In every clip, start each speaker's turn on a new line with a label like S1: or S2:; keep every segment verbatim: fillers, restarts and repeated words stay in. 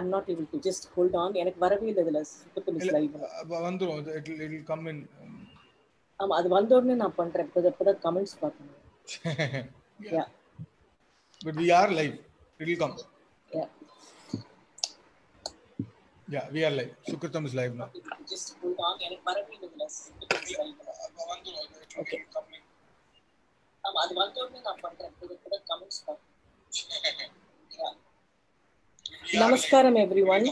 S1: I'm not able to. Just hold on. எனக்கு வரவே இல்ல இதுல Supratham live.
S2: வந்துரும். It will, it will come in.
S1: ஆமா, அது வந்த உடனே நான் பண்றேன். இப்ப இப்ப கமெண்ட்ஸ் பார்க்கணும்.
S2: Yeah. yeah. But we are live. It will come.
S1: Yeah.
S2: Yeah, we are live. Supratham is live now.
S1: Just hold on. எனக்கு வரவே இல்ல இதுல Supratham live.
S2: வந்துரும். It will,
S1: okay.
S2: it will come in.
S1: ஆமா, அது வந்த உடனே நான் பண்றேன். இப்ப இப்ப கமெண்ட்ஸ் பார்க்கணும். Yeah. Namaskaram everyone.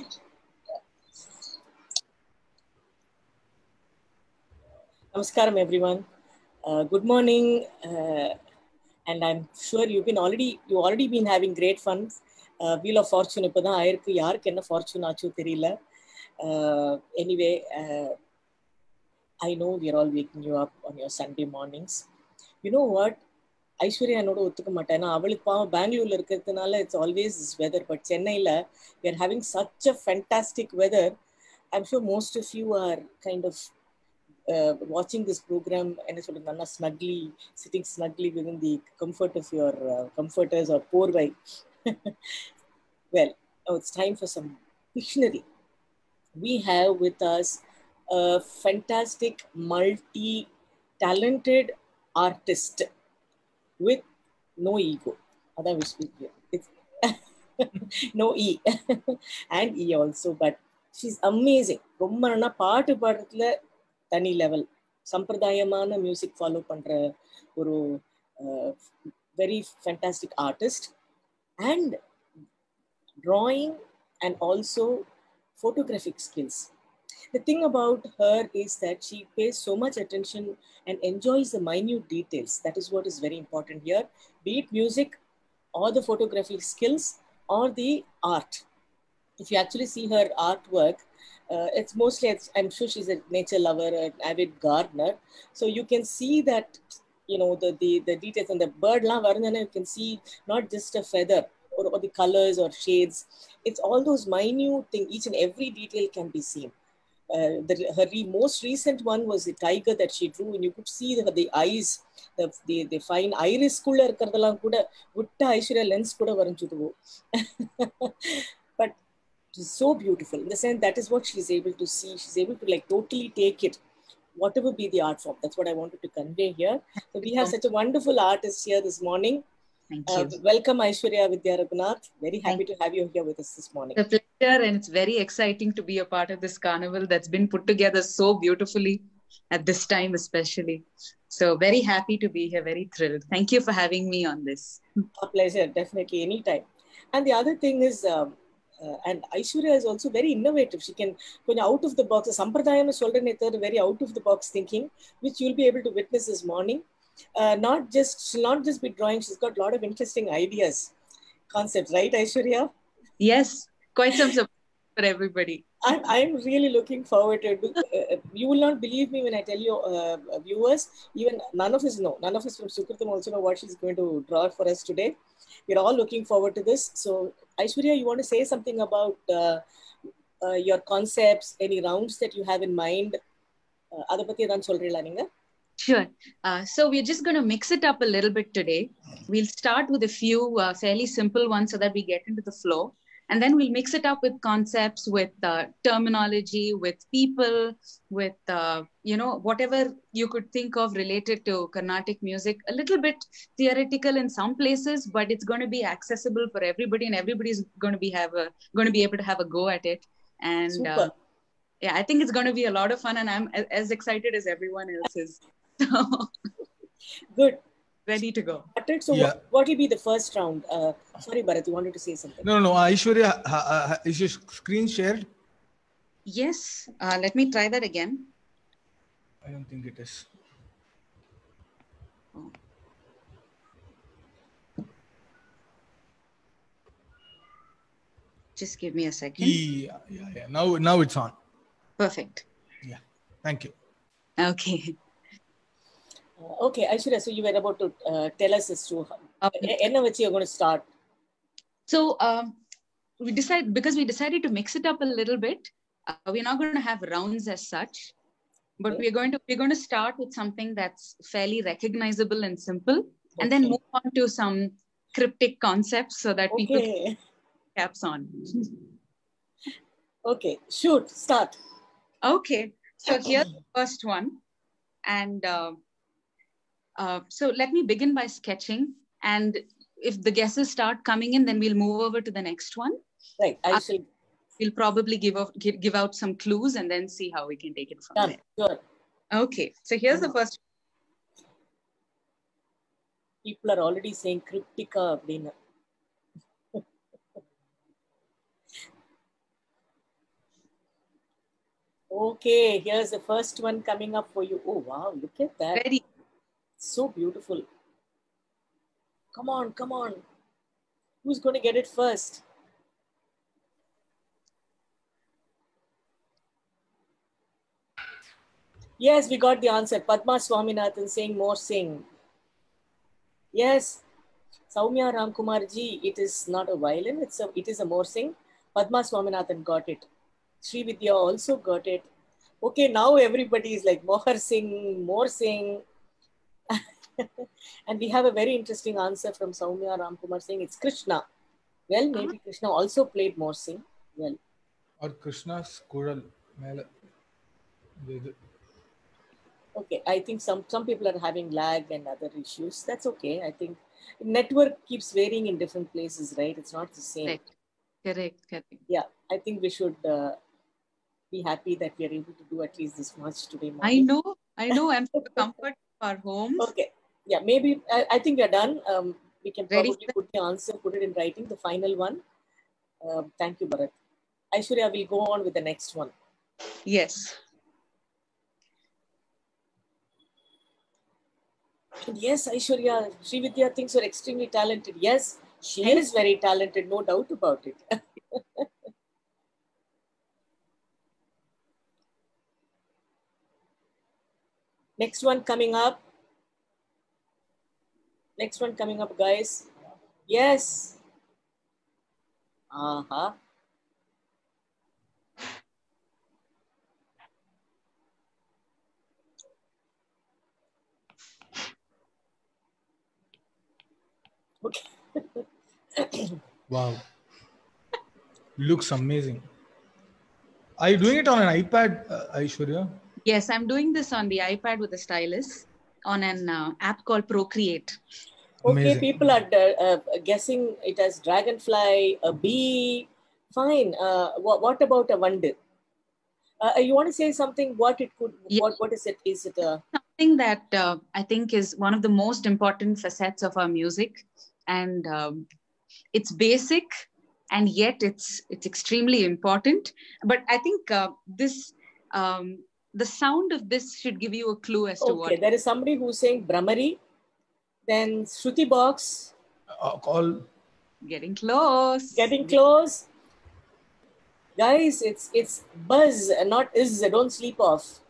S1: Namaskaram everyone. Uh, good morning, uh, and I'm sure you've been already you already been having great fun. Uh, Wheel of Fortune ipoda aayirukku, yarukku enna fortune aachu theriyala. Uh, anyway, uh, I know we are all waking you up on your Sunday mornings. You know what? Aishwarya என்னோட ஒத்துக்க மாட்டேன். ஏன்னா அவளுக்கு பாவம் பெங்களூர்ல இருக்கிறதுனால it's always this weather. But சென்னையில் we are having such a fantastic weather. I'm sure most of you are kind of uh, watching this program என்ன சொல்றது, நல்லா snugly sitting snugly within the comfort of your uh, comforters or porvai. Well, now it's time for some dictionary. We have with us a fantastic multi-talented artist with no ego. Other we speak here. It's no E and E also, but she's amazing. ரொம்ப நல்லா பாட்டு பாடுறதுல தனி level. சம்பிரதாயமான music follow பண்ற ஒரு very fantastic artist. And drawing and also photographic skills. The thing about her is that she pays so much attention and enjoys the minute details. That is what is very important here, be it music or the photographic skills or the art. If you actually see her artwork, uh, it's mostly, it's, I'm sure she's a nature lover, an avid gardener. So you can see that, you know, the, the, the details and the bird la varandana, you can see not just a feather or, or the colors or shades. It's all those minute things, each and every detail can be seen. Uh, the, her re, most recent one was the tiger that she drew, and you could see the, the eyes, the, the, the fine iris kulla irukradala kuda vutta Aishwarya lens kuda varanjudu. But it's so beautiful in the sense that is what she's able to see. She's able to like totally take it, whatever be the art form. That's what I wanted to convey here. So we have such a wonderful artist here this morning.
S3: Thank you.
S1: Uh, welcome Aishwarya Vidya Raghunath. Very happy Thank to have you here with us this morning.
S3: It's a pleasure, and it's very exciting to be a part of this carnival that's been put together so beautifully at this time especially. So very happy to be here, very thrilled. Thank you for having me on this.
S1: A pleasure, definitely, anytime. And the other thing is, um, uh, and Aishwarya is also very innovative. She can go out of the box. Sampradayam is very out of the box thinking, which you'll be able to witness this morning. Uh, not just she'll not just be drawing, she's got a lot of interesting ideas, concepts, right Aishwarya?
S3: Yes, quite some support for everybody.
S1: I'm, I'm really looking forward to it. Uh, you will not believe me when I tell you, uh, viewers, even none of us know, none of us from Supratham also know what she's going to draw for us today. We're all looking forward to this. So Aishwarya, you want to say something about uh, uh, your concepts, any rounds that you have in mind? Adha pathi edhan solrila neenga?
S3: Sure. Uh, so we're just going to mix it up a little bit today. We'll start with a few uh, fairly simple ones so that we get into the flow. And then we'll mix it up with concepts, with uh, terminology, with people, with, uh, you know, whatever you could think of related to Carnatic music. A little bit theoretical in some places, but it's going to be accessible for everybody, and everybody's going to be have a, going to be able to have a go at it. And
S1: Super.
S3: Uh, yeah, I think it's going to be a lot of fun, and I'm as excited as everyone else is.
S1: Good.
S3: Ready to go.
S1: So yeah. what, what will be the first round? Uh, sorry, Bharat, you wanted to say something.
S2: No, no, Aishwarya, uh, is your screen shared?
S3: Yes. Uh, let me try that again.
S2: I don't think it is.
S3: Oh. Just give me a second.
S2: Yeah, yeah, yeah. Now, now it's on.
S3: Perfect.
S2: Yeah. Thank you.
S3: Okay.
S1: Uh, okay, Aishwarya, so you were about to uh, tell us as to how um, you're going to start.
S3: So um, we decided, because we decided to mix it up a little bit, uh, we're not going to have rounds as such, but okay. we're going to we're going to start with something that's fairly recognizable and simple, okay. and then move on to some cryptic concepts so that
S1: okay.
S3: people can caps on.
S1: Okay, shoot, start.
S3: Okay, so here's the first one. And uh, uh, so let me begin by sketching. And if the guesses start coming in, then we'll move over to the next one.
S1: Right, I
S3: Uh,
S1: shall.
S3: We'll probably give, out, give, give out some clues and then see how we can take it from
S1: Done.
S3: there.
S1: Sure.
S3: Okay, so here's the first.
S1: People are already saying Cryptica. Okay, here's the first one coming up for you. Oh, wow, look at that.
S3: Very.
S1: So beautiful. Come on, come on. Who's going to get it first? Yes, we got the answer. Padma Swaminathan saying more sing. Yes, Saumya Ramkumarji, it is not a violin, it's a, it is a more sing. Padma Swaminathan got it. Sri Vidya also got it. Okay, now everybody is like Mohar Singh, more sing. And we have a very interesting answer from Saumya Ramkumar saying it's Krishna. Well, maybe uh-huh. Krishna also played more sing. Well,
S2: or Krishna's Kural.
S1: Okay, I think some, some people are having lag and other issues. That's okay. I think network keeps varying in different places, right? It's not the same.
S3: Correct, correct. correct.
S1: Yeah, I think we should uh, be happy that we are able to do at least this much today morning.
S3: I know, I know. I'm for the comfort of our homes.
S1: Okay, yeah, maybe, I, I think we are done. Um, we can
S3: Ready?
S1: probably put the answer, put it in writing, the final one. Uh, thank you, Bharat. Aishwarya will go on with the next one.
S3: Yes.
S1: And yes, Aishwarya, Sri Vidya thinks you're extremely talented. Yes, she
S3: Thank
S1: is very talented, no doubt about it. Next one coming up. Next one coming up, guys. Yes. Uh-huh. Okay.
S2: Wow. Looks amazing. Are you doing it on an iPad, uh, Aishwarya?
S3: Yes, I'm doing this on the iPad with a stylus on an uh, app called Procreate.
S1: Okay,
S2: Amazing.
S1: people are uh, guessing it as dragonfly, a bee. Fine. Uh, what, what about a vandu? Uh, you want to say something? What it could?
S3: Yes.
S1: What what is it? Is it a
S3: something that uh, I think is one of the most important facets of our music, and um, it's basic, and yet it's it's extremely important. But I think uh, this um, the sound of this should give you a clue as to
S1: okay,
S3: what.
S1: There is somebody who's saying Brahmari, then Shruti box.
S2: Uh, call.
S3: Getting close.
S1: Getting close. Guys, it's it's buzz and not is. Don't sleep off.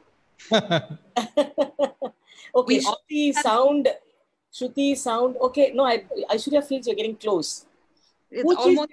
S1: Okay,
S3: We
S1: Shruti sound. Shruti sound. Okay, no, I Aishwarya feels you're getting close.
S3: It's almost.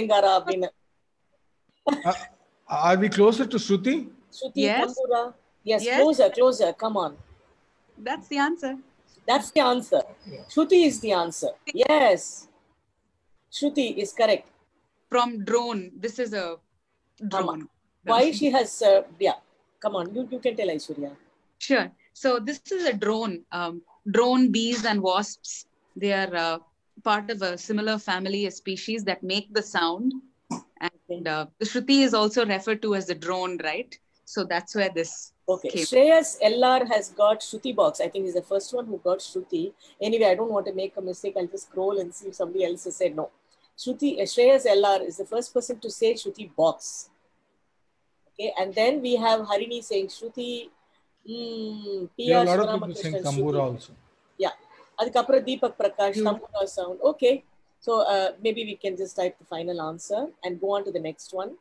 S2: uh, are we closer to Shruti?
S1: Shruti,
S3: yes.
S1: Tambura. Yes,
S3: yes,
S1: closer, closer. Come on.
S3: That's the answer.
S1: That's the answer. Yeah. Shruti is the answer. Yes. Shruti is correct.
S3: From drone. This is a drone.
S1: Why she has, uh, yeah. Come on, you, you can tell Aishwarya.
S3: Sure. So this is a drone. Um, drone bees and wasps. They are uh, part of a similar family, a species that make the sound. And uh, the Shruti is also referred to as the drone, right? So that's where this
S1: Okay.
S3: came.
S1: Shreyas L R has got Shruti box. I think he's the first one who got Shruti. Anyway, I don't want to make a mistake. I'll just scroll and see if somebody else has said no. Shruti, uh, Shreyas L R is the first person to say Shruti box. Okay. And then we have Harini saying Shruti. Mm,
S2: There are a lot of people saying Tambura also.
S1: Yeah. Adhikapra Deepak Prakash, mm. Tambura sound. Okay. So uh, maybe we can just type the final answer and go on to the next one.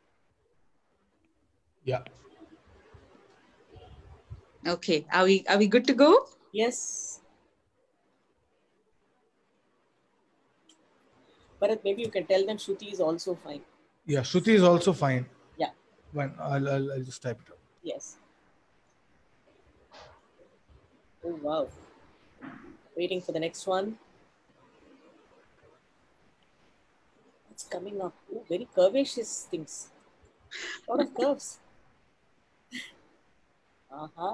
S2: Yeah.
S3: Okay. Are we are we good to go?
S1: Yes. But maybe you can tell them Shruti is also fine.
S2: Yeah, Shruti is also fine.
S1: Yeah.
S2: Fine. I'll, I'll, I'll just type it up.
S1: Yes. Oh, wow. Waiting for the next one. It's coming up. Oh, very curvaceous things. lot of curves. Uh-huh.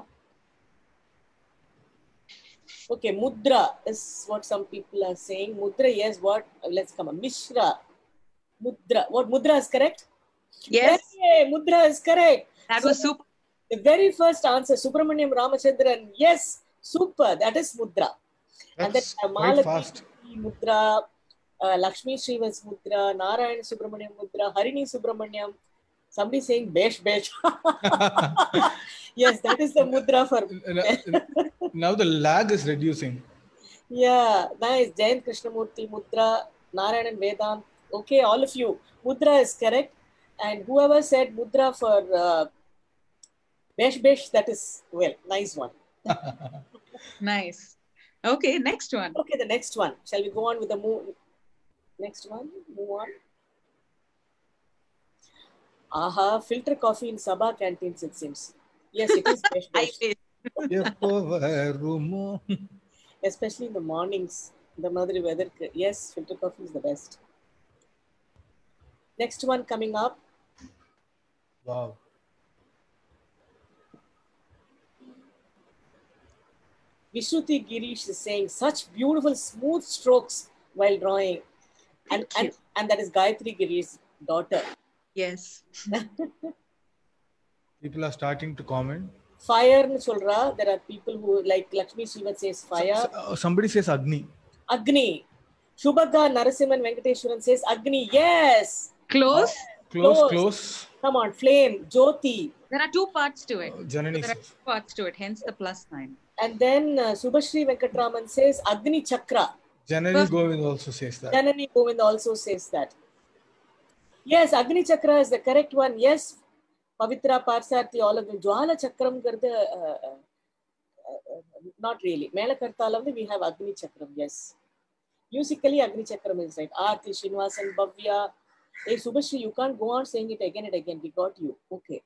S1: Okay, mudra is what some people are saying. Mudra, yes, what? Let's come on. Mishra. Mudra. What mudra is correct?
S3: Yes,
S1: Hey, mudra is correct.
S3: that
S1: So
S3: was super.
S1: the very first answer, Subramaniam Ramachandran. Yes, super. That is mudra. And then
S2: That's
S1: uh,
S2: quite
S1: Malati
S2: fast.
S1: mudra, uh, Lakshmi Srivas mudra, Narayan Subramaniam mudra, Harini Subramaniam. Somebody saying besh besh. Yes, that is the mudra for.
S2: Now the lag is reducing.
S1: Yeah, nice. Jayant Krishnamurti, Mudra, Narayan and Vedant. Okay, all of you. Mudra is correct. And whoever said Mudra for uh, Besh Besh, that is, well, nice one.
S3: Nice. Okay, next one.
S1: Okay, the next one. Shall we go on with the move? Next one, move on. Aha, filter coffee in Sabha canteens, it seems. Yes, it is Besh
S3: I
S1: Besh.
S3: did.
S1: Especially in the mornings, the Madri weather. Yes, filter coffee is the best. Next one coming up.
S2: Wow.
S1: Vishruti Girish is saying such beautiful smooth strokes while drawing. And,
S3: Thank
S1: and, and that is Gayatri Girish's daughter.
S3: Yes.
S2: People are starting to comment.
S1: Fire Cholra, there are people who like Lakshmi Shiva says fire.
S2: So- uh, somebody says Agni.
S1: Agni. Shubhaga Narasimhan Venkateshwaran says Agni. Yes.
S3: Close.
S2: Close,
S1: Close.
S2: close.
S1: Come on, flame, Jyoti.
S3: There are two parts to it.
S2: Uh, Janani
S3: There are
S2: says.
S3: two parts to it, hence the plus sign.
S1: And then uh, Subhashri Venkatraman says Agni Chakra.
S2: Janani
S3: First-
S2: Govind also says that.
S1: Janani Govind also says that. Yes, Agni Chakra is the correct one. Yes, Pavitra Parsarthi, all of them. Jwala Chakram Garda, uh, uh, uh, not really. Mela Kartalam, we have Agni Chakram, yes. Musically, Agni Chakram is right. Aarti, Srinvasan, Bhavya. Hey, Subhashri, you can't go on saying it again and again. We got you. Okay.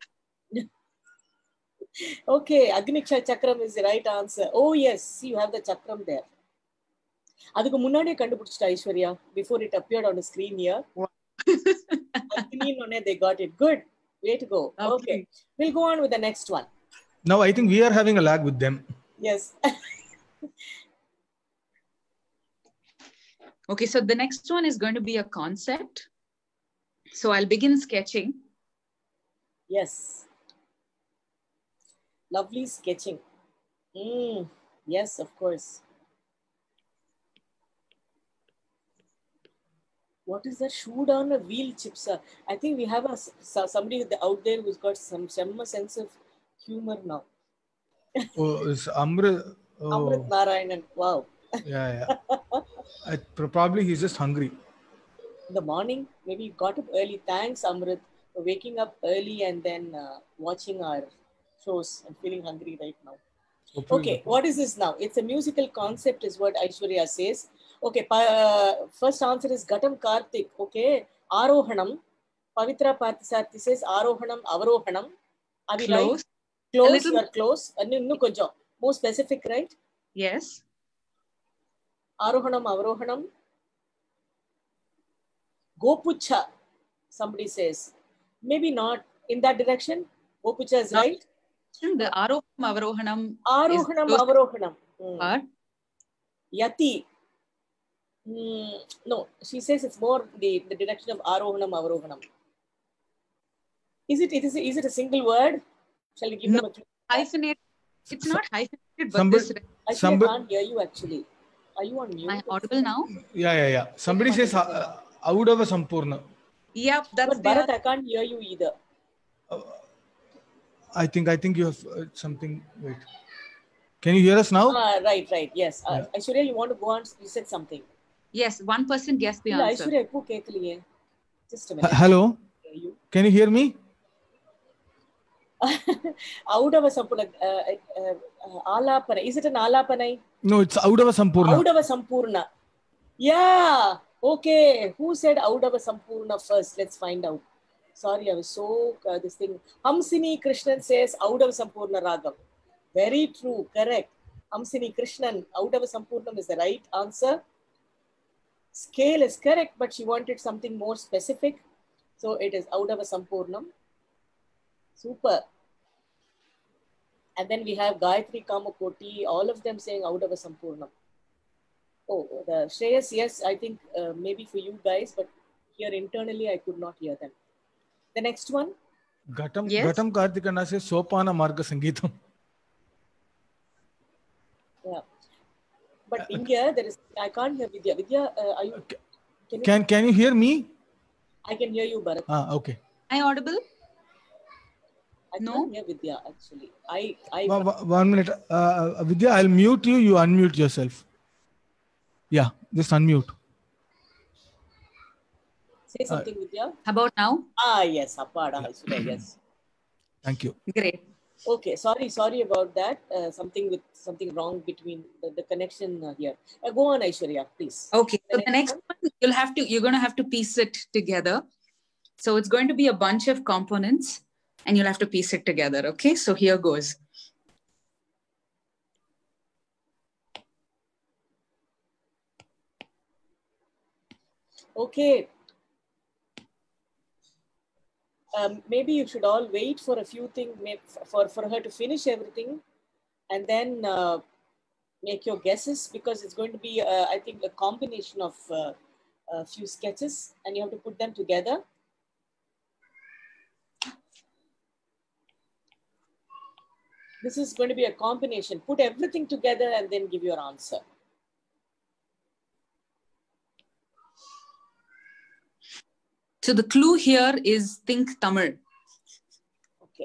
S1: Okay, Agni Chakram is the right answer. Oh, yes. See, you have the Chakram there. அதுக்கு முன்னாடியே கண்டுபிடிச்சிட்டா Aishwarya before it appeared on the screen here. Agni none, they got it. Good. Way to go.
S3: Okay.
S1: Okay. We'll go on with the next one.
S2: Now I think we are having a lag with them.
S1: Yes.
S3: Okay, so the next one is going to be a concept. So I'll begin sketching.
S1: Yes. Lovely sketching. Mm. Yes, of course. What is that? Shoot on a wheel, Chipsa. I think we have a somebody out there who's got some, some sense of humor now.
S2: Oh, it's Amrit. Oh,
S1: Amrit Narayanan. Wow.
S2: yeah, yeah. I, probably he's just hungry.
S1: In the morning, maybe you got up early. Thanks, Amrit, for waking up early and then uh, watching our shows. I'm feeling hungry right now.
S2: Hopefully
S1: Okay,
S2: not.
S1: what is this now? It's a musical concept is what Aishwarya says. Okay, uh, first answer is Ghatam Karthik. Okay, Arohanam. Pavitra Parthisarthi says Arohanam, Avarohanam. Are we
S3: Close.
S1: right? Close,
S3: A little-
S1: you are close. Uh, no, konjam. More specific, right?
S3: Yes.
S1: Arohanam, Avarohanam. Gopucha, somebody says. Maybe not in that direction. Gopucha is
S3: No.
S1: right.
S3: The Arohanam, Avarohanam
S1: Arohanam,
S3: close to
S1: Avarohanam. Hmm.
S3: part.
S1: Yati. Mm, no, she says it's more the, the direction of Arohanam, Avarohanam. Is it, it is, is it a single word? Shall we give
S3: No.
S1: them a clue?
S3: Hyphenated. It's not hyphenated, but
S2: Somebody-
S3: this.
S1: Actually,
S2: Somebody-
S1: I can't hear you actually. Are you on mute?
S3: Am I audible now?
S2: Yeah, yeah, yeah. Somebody says uh, Audava Sampurna.
S3: Yep, that's
S1: But
S3: the
S1: Bharat,
S3: other.
S1: I can't hear you either.
S2: I think I think you have uh, something. Wait. Can you hear us now?
S1: Ah, right, right, yes. Uh,
S2: Yeah.
S1: Aishwarya, you want to go on? You said something.
S3: Yes, one person guessed the
S1: Yeah,
S3: answer.
S1: Aishwarya, eppo kekkaliye. Just a
S2: H-
S1: minute.
S2: hello.
S1: Hear you.
S2: Can you hear me?
S1: Audava Sampurna. Uh, uh, uh, Alapana. Is it an Alapanai?
S2: No, it's Audava Sampurna.
S1: Audava Sampurna. Yeah. Okay. Who said Audava Sampurna first? Let's find out. Sorry, I was so uh, this thing. Hamsini Krishnan says Audava Sampurna Ragam. Very true. Correct. Hamsini Krishnan. Audava Sampurnam is the right answer. Scale is correct, but she wanted something more specific. So it is Audava Sampurnam. Super. And then we have Gayatri Kamakoti, all of them saying Audava Sampurnam. Oh, the Shreyas, yes, I think uh, maybe for you guys, but here internally I could not hear them. The next one?
S2: Ghatam,
S3: Yes.
S2: Ghatam Karthikana says Sopana Marga Sangeetam.
S1: Yeah. But in here, there is, I can't hear Vidya. Vidya, uh, are you, can, you,
S2: Can, can you hear me?
S1: I can hear you, Bharat.
S2: Ah, okay.
S3: Am I audible?
S1: I
S3: No.
S1: can't hear Vidya actually. I, I.
S2: One, one minute. Uh, Vidya, I'll mute you. You unmute yourself. Yeah, just unmute.
S1: Say something, uh, Vidya.
S3: How about now?
S1: Ah, yes. Appada, yeah. Yes.
S2: Thank you.
S3: Great.
S1: Okay, sorry, sorry about that. Uh, something with something wrong between the, the connection uh, here. Uh, go on, Aishwarya, please.
S3: Okay,
S1: the
S3: so
S1: next
S3: the next
S1: one?
S3: one, you'll have to, you're going to have to piece it together. So it's going to be a bunch of components and you'll have to piece it together. Okay, so here goes.
S1: Okay. Um, maybe you should all wait for a few things, for, for her to finish everything and then uh, make your guesses, because it's going to be, uh, I think, a combination of uh, a few sketches and you have to put them together. This is going to be a combination. Put everything together and then give your answer.
S3: So the clue here is think Tamil.
S1: Okay.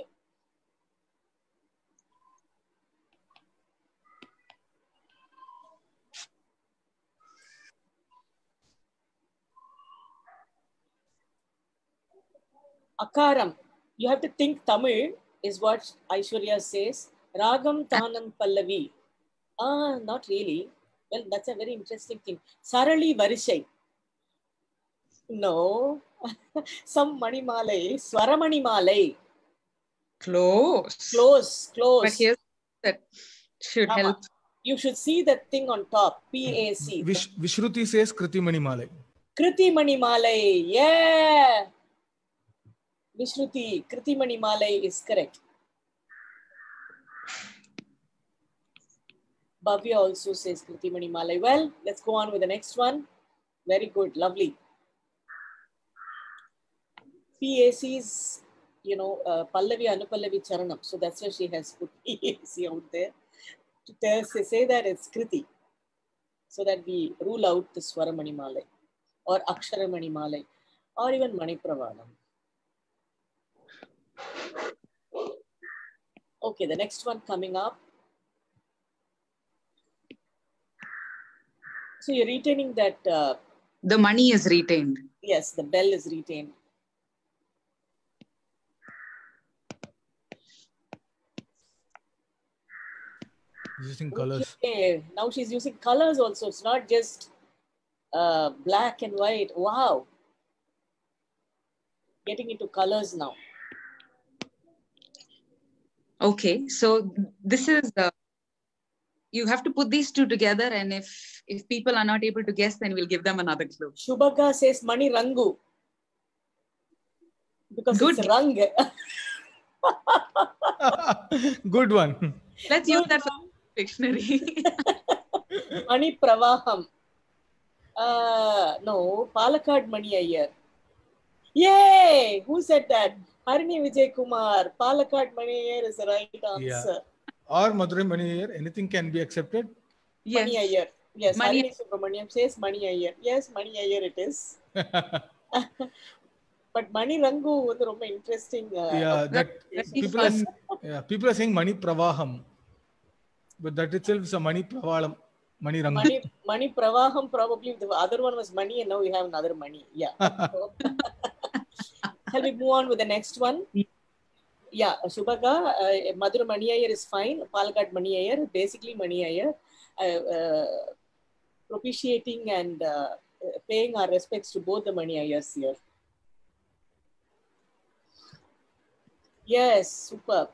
S1: Akaram. You have to think Tamil is what Aishwarya says. Ragam Tanam Pallavi. Ah, not really. Well, that's a very interesting thing. Sarali Varishai. No. Some Manimalai. Swaramanimalai.
S3: Close.
S1: Close, close.
S3: But here's that should
S1: Rama.
S3: help.
S1: You should see that thing on top. P A C.
S2: Vish, Vishruti says Kriti Manimalai.
S1: Kriti Manimalai. Yeah. Vishruti. Kriti Manimalai is correct. Bhavya also says Kriti Manimalai. Well, let's go on with the next one. Very good. Lovely. P A C's, you know, uh, Pallavi Anupallavi Charanam. So that's why she has put P A C out there. To tell, say that it's Kriti. So that we rule out the Swara Manimalai or Akshara Manimalai or even Manipravanam. Okay, the next one coming up. So you're retaining that. Uh,
S3: the money is retained.
S1: Yes, the bell is retained.
S2: Using colors.
S1: Okay, now she's using colors also. It's not just uh, black and white. Wow. Getting into colors now.
S3: Okay, so this is the, you have to put these two together, and if if people are not able to guess, then we'll give them another clue.
S1: Shubhaka says Mani Rangu. Because Good. It's Rang.
S2: Good one.
S3: Let's use that for dictionary.
S1: Mani Pravaham. Uh, no, Palakkad Mani Iyer. Yay! Who said that? Harini Vijay Kumar. Palakkad Mani Iyer is the right answer.
S2: Yeah. Or Madurai Mani Iyer. Anything can be accepted.
S1: Yes. Mani Iyer. Yes.
S3: Mani
S1: Harini Subramaniam says Mani Iyer. Yes, Mani Iyer it is. But Mani Rangu was a very interesting. Uh,
S2: yeah, that people are, yeah, people are saying Mani Pravaham. But that itself is a Mani Pravalam. Mani Rangu.
S1: Mani, Mani Pravaham, probably the other one was money, and now we have another money. Yeah. Shall we move on with the next one? Yeah, Shubhaka, uh, Madura Mani Iyer is fine. Palakkad Mani Iyer, basically Mani Iyer. Uh, uh, propitiating and uh, paying our respects to both the Mani Iyers here. Yes, super.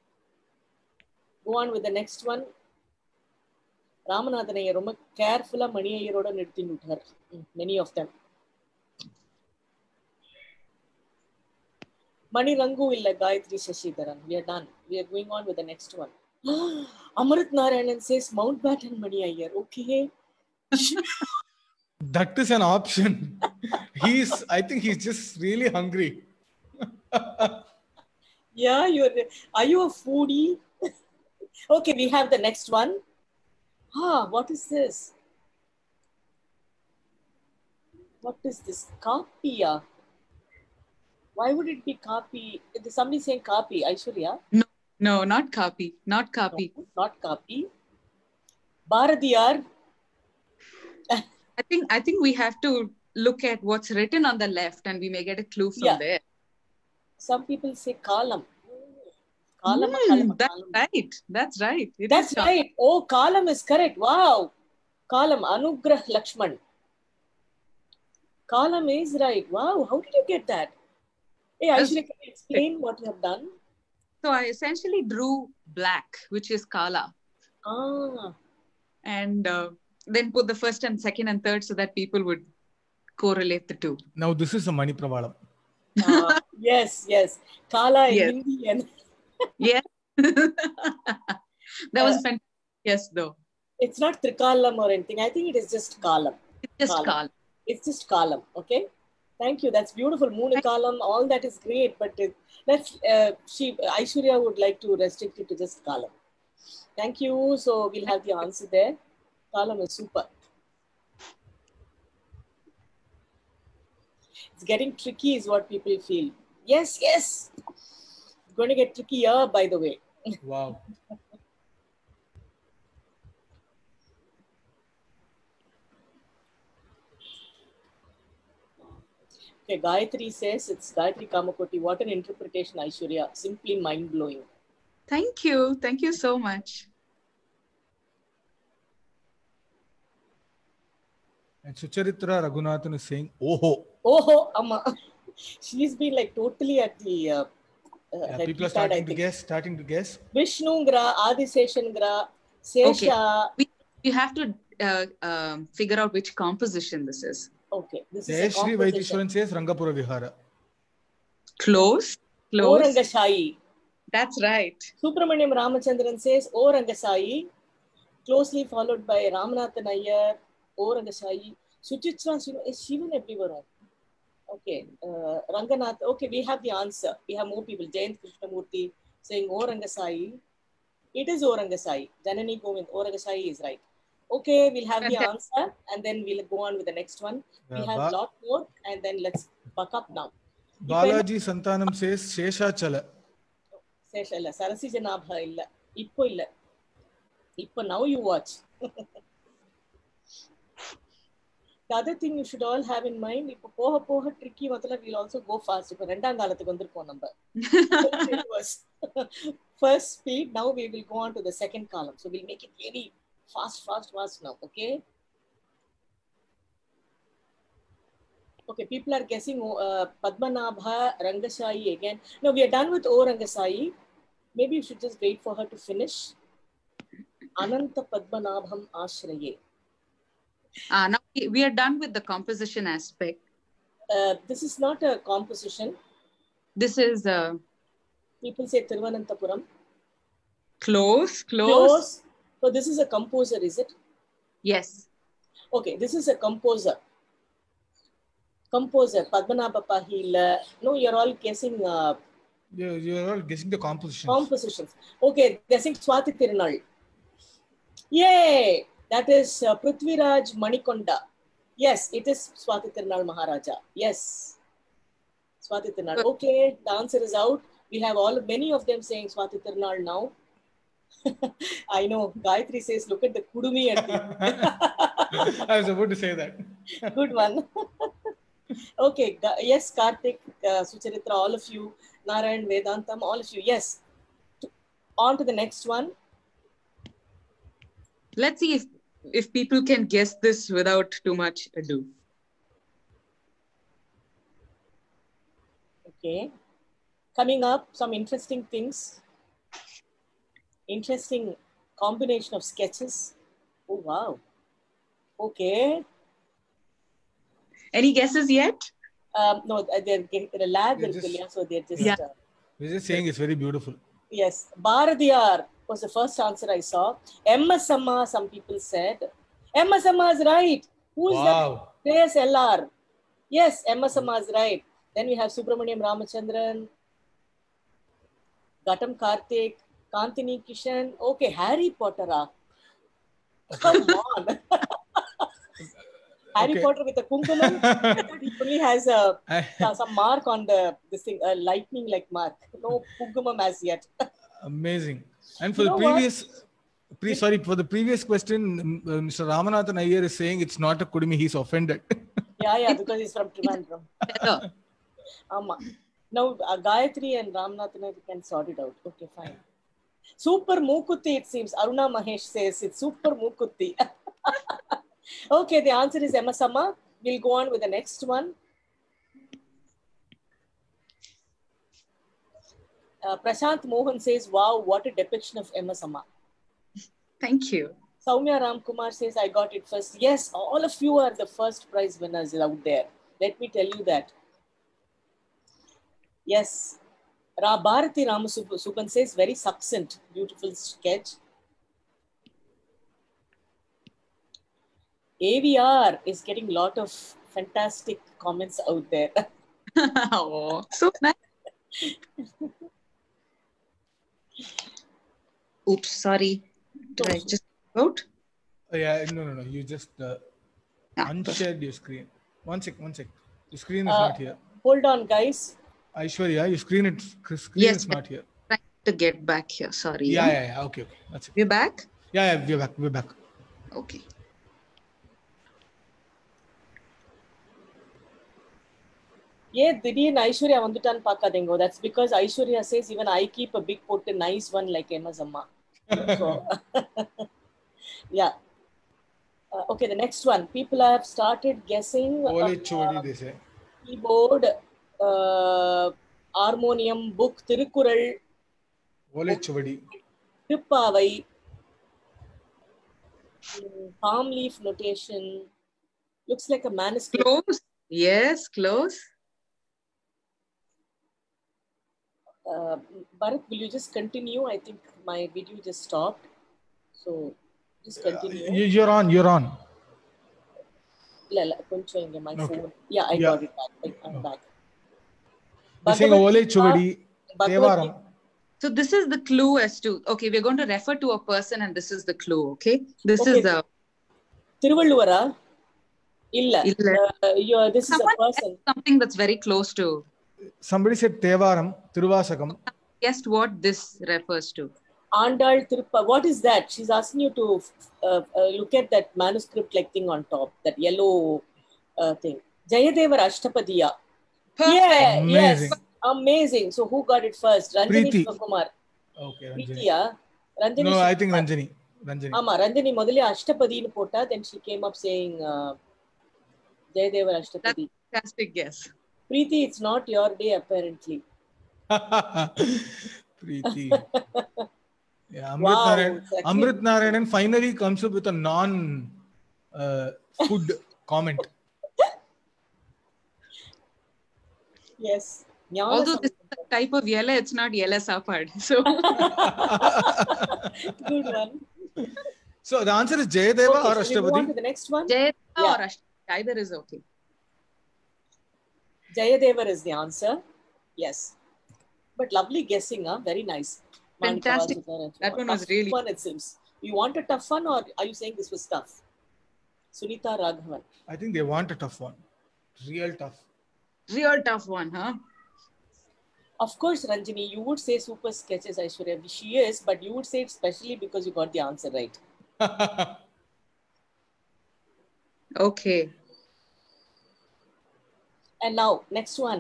S1: Go on with the next one. Ramanathan Iyer, ரொம்ப careful Mani Iyeroda நிறுத்தி விட்டார். Many of them. Mani Rangu illa Gayatri Shashidharan. We are done. We are going on with the next one. Amrit Narayanan says Mountbatten Mani Iyer. Okay.
S2: That is an option. He's, I think he's just really hungry.
S1: Yeah, you're. Are you a foodie? Okay, we have the next one. Ah, what is this? What is this? Kapia. Why would it be Kapi? Is somebody saying Kapi? Aishwarya?
S3: No, no, not copy. Not copy.
S1: No, not Kapi. Bharadiyar.
S3: I think I think we have to look at what's written on the left and we may get a clue from
S1: Yeah.
S3: there.
S1: Some people say Kalam. Kalam.
S3: Hmm,
S1: Kalam.
S3: that's
S1: Kalam.
S3: right. That's right. It
S1: That's
S3: is John.
S1: right. Oh, Kalam is correct. Wow. Kalam. Anugrah Lakshman. Kalam is right. Wow. How did you get that? Hey,
S3: That's-
S1: Aishwarya, can you explain what you have done?
S3: So I essentially drew black, which is Kala,
S1: Ah.
S3: and uh, then put the first and second and third so that people would correlate the two.
S2: Now this is a Mani Pravalam.
S1: Ah, yes, yes. Kala in
S3: Yes.
S1: Hindi and
S3: Yes. That was
S1: Uh,
S3: fantastic. Yes, though.
S1: it's not Trikalam or anything. I think it is just Kalam.
S3: It's just
S1: Kala.
S3: Kala.
S1: It's just Kalam. Okay. Thank you. That's beautiful. Moon Kalam, all that is great. But it, let's, uh, she, Aishwarya would like to restrict it to just Kalam. Thank you. So we'll have the answer there. Kalam is super. It's getting tricky, is what people feel. Yes, yes. It's going to get trickier, by the way.
S2: Wow.
S1: Okay, Gayatri says it's Gayatri Kamakoti. What an interpretation, Aishwarya. Simply mind blowing.
S3: Thank you. Thank you so much.
S2: And Sucharitra Raghunathan is saying, "Oho."
S1: Oh, Amma. She's been like totally at the. Uh, uh,
S2: Yeah,
S1: head
S2: people are
S1: keypad, I
S2: starting to
S1: think.
S2: guess. Starting to guess.
S1: Vishnungra, Adiseshangra, Sesha.
S3: We, we have to uh, um, figure out which composition this is.
S1: Okay, this is a
S2: Jayashri
S1: composition.
S2: Vaidishwaran says Rangapura Vihara.
S3: Close. Close.
S1: Orangashayi.
S3: That's right.
S1: Subramaniam Ramachandran says Orangashayi. Closely followed by Ramanathan Iyer, Orangashayi. Suchitra Shivan everywhere. Okay, uh, Ranganath. Okay, we have the answer. We have more people. Jayant Krishnamurthy saying Orangashayi. It is Orangashayi. Janani Govind. Orangashayi is right. Okay, we'll have the answer and then we'll go on with the next one. We
S2: Yeah,
S1: have
S2: Ba-
S1: a lot more and then let's buck up now.
S2: Balaji Santanam says Sheshachala.
S1: Seshalla, Sarasi Janabha illa. Ippo illa. Ippo now you watch. The other thing you should all have in mind, இப்போ போக போக tricky mathala we'll also go fast. இப்போ ரெண்டாம் காலத்துக்கு வந்திருக்கோம் நம்ம. It was first speed, now we will go on to the second column. So we'll make it very fast, fast, fast now, okay? Okay, people are guessing uh, Padmanabha, Rangashayi again. No, we are done with O Rangashayi. Maybe you should just wait for her to finish. Ananta Padmanabham Ashraye.
S3: Uh, now we, we are done with the composition aspect.
S1: Uh, this is not a composition.
S3: This is uh,
S1: People say Thiruvananthapuram.
S3: close, close.
S1: Close. So this is a composer, is it?
S3: Yes.
S1: Okay, this is a composer. Composer, Padmanabha Pahila. No, you're all guessing uh,
S2: You're, you're all guessing the compositions.
S1: compositions. Okay, guessing Swati Tirunal. Yay! That is uh, Prithviraj Manikonda. Yes, it is Swati Tirunal Maharaja. Yes. Swati Tirunal. Okay, the answer is out. We have all many of them saying Swati Tirunal now. I know. Gayatri says, look at the Kudumi at the
S2: I was about to say that.
S1: good one. Okay. Ga- Yes, Karthik, uh, Sucharitra, all of you, Narayan, Vedantam, all of you. Yes. To- On to the next one.
S3: Let's see if if people can guess this without too much ado.
S1: Okay. Coming up, some interesting things. Interesting combination of sketches. Oh, wow. Okay.
S3: Any guesses yet?
S1: Um, no, they're getting a lag,
S2: They're just-
S1: so they're just.
S3: Yeah.
S1: Uh,
S2: We're just saying it's very beautiful.
S1: yes, Bharadiyar was the first answer I saw. M S Amma, some people said. M S Amma is right. Who is
S2: Wow.
S1: that? Yes, L R. Yes, M S Amma is right. Then we have Subramaniam Ramachandran, Gatam Karthik, Kantini Kishan. Okay, Harry Potter. ah. Come on. Harry
S2: Okay.
S1: Potter with a kumkumam. I thought he only has a uh, some mark on the this thing, a lightning like mark. No kumkumam as yet.
S2: Amazing. And for
S1: You
S2: the
S1: know what?
S2: previous, pre, sorry, for the previous question, m- uh, Mister Ramanathan Iyer is saying it's not a Kudumi, he's offended.
S1: Yeah, yeah, because he's from Trivandrum.
S3: Better.
S1: Amma. Now uh, Gayatri and Ramanathan can sort it out. Okay, fine. Super Mukutti, it seems. Aruna Mahesh says it's Super Mukutti. Okay, the answer is M S Amma. We'll go on with the next one. Uh, Prashant Mohan says, wow, what a depiction of M S Amma.
S3: Thank you.
S1: Soumya Ramkumar says, I got it first. Yes, all of you are the first prize winners out there. Let me tell you that. Yes. Ra Bharati Ramasuban says, very succinct, beautiful sketch. A V R is getting a lot of fantastic comments out there.
S3: Oh, so nice. Oops, sorry. Did I just out?
S2: Oh, yeah, no, no, no. You just uh,
S3: Ah,
S2: unshared your screen. One sec, one sec. Your screen is
S1: Uh,
S2: not here.
S1: Hold on, guys.
S2: Aishwarya, your screen, it, screen
S3: Yes,
S2: is not here.
S3: Trying to get back here. Sorry.
S2: Yeah, yeah, yeah. Okay, okay. That's it.
S3: We're back?
S2: Yeah, yeah, we're back. We're back.
S3: Okay.
S1: Yeah, திடீர்னு ஐஸ்வர்யா வந்துட்டான்னு பார்க்காதீங்க. That's because Aishwarya says even I keep a big pot, a nice one like M S Amma. So, yeah. Uh, okay, the next one. People have started guessing
S2: Ole
S1: uh,
S2: Chovadi, they say.
S1: keyboard, uh, harmonium, book, Tirukkural,
S2: Ole Chovadi.
S1: Tiruppavai, mm, palm leaf notation. Looks like a manuscript.
S3: Close. Yes, close.
S1: Uh, Bharat, will you just continue? I think my video just stopped. So, just continue.
S2: You, you're on, you're on.
S1: ಇಲ್ಲ ಇಲ್ಲ ಕೊಂಚ ಹಿಂಗೆ my
S2: Okay.
S1: phone. Yeah, I
S2: Yeah.
S1: got it back. I- I'm back.
S2: They're saying
S1: Bhagavad
S2: Ole
S1: Gita-
S2: Chovadi,
S1: Bhagavad
S2: Tevaram.
S1: Gita-
S3: So this is the clue as to, okay, we're going to refer to a person and this is the clue, okay? This
S1: Okay.
S3: is the,
S1: ತಿರುವಳ್ಳುವರ ಇಲ್ಲ
S3: ಇಲ್ಲ.
S1: Uh, you- this is a
S3: someone
S1: person.
S3: guessed something that's very close to,
S2: Somebody said Tevaram, Tiruvasakam.
S3: guessed what this refers to.
S1: Andal Tiruppa. What is that? She's asking you to uh, uh, look at that manuscript like thing on top, that yellow uh, thing. Jayadevar Ashtapadiya.
S3: Perfect.
S1: Yeah,
S2: Amazing.
S1: yes. Amazing. So who got it first? Ranjani
S2: Preeti.
S1: Shivakumar.
S2: Okay, Ranjani.
S1: Preetiya? Ranjani
S2: No, I
S1: Shivakumar.
S2: think Ranjani. Ranjani.
S1: ஆமா ரஞ்சனி முதல்ல அஷ்டபதின்னு போட்டா then she came up saying uh, Jayadevar Ashtapadi.
S3: Fantastic guess.
S1: Preeti, it's not your day apparently.
S2: Preeti. Yeah, Amrit
S1: Wow,
S2: Narayan.
S1: it's actually-
S2: Amrit Narayanan finally comes up with a non uh, food comment.
S1: Yes. ஞான
S3: Although this
S1: சம்பந்தம்.
S3: is a type of yella, it's not yella sapad. So
S1: Good one.
S2: So the answer is Jayadeva
S1: Okay,
S2: or
S1: shall we move on
S2: Ashtapadi?
S1: to the next one?
S3: Jayadeva
S1: Yeah.
S3: or Ashtapadi, either is okay.
S1: Jayadevar is the answer. Yes. But lovely guessing, huh? Very nice.
S3: Fantastic.
S1: Manikavasukar and so
S3: That
S1: on.
S3: one was
S1: Tough
S3: really-
S1: one, it seems. You want a tough one or are you saying this was tough? Sunita Raghavan.
S2: I think they want a tough one. Real tough.
S3: Real tough one, huh?
S1: Of course, Ranjini, you would say super sketches, Aishwarya. She is, but you would say it specially because you got the answer right.
S3: Okay.
S1: And now, next one.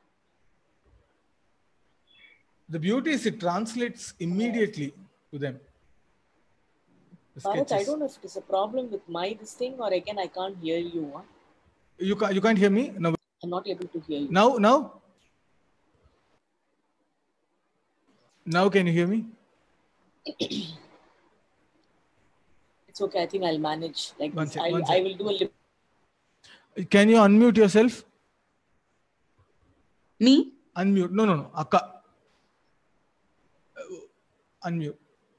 S2: The beauty is it translates immediately to them. The
S1: Bharat, I
S2: sketches.
S1: don't know if it is a problem with my this thing or again I can't hear you. Huh?
S2: You can't, you can't hear me? No.
S1: I'm not able to hear you.
S2: Now, now? Now can you hear me?
S1: It's okay. I think I'll manage like
S2: One
S1: this.
S2: sec,
S1: I'll,
S2: one
S1: I
S2: sec.
S1: will do a lip.
S2: Can you unmute yourself?
S3: Me?
S2: Unmute. No, no, no. Akka. Uh, unmute.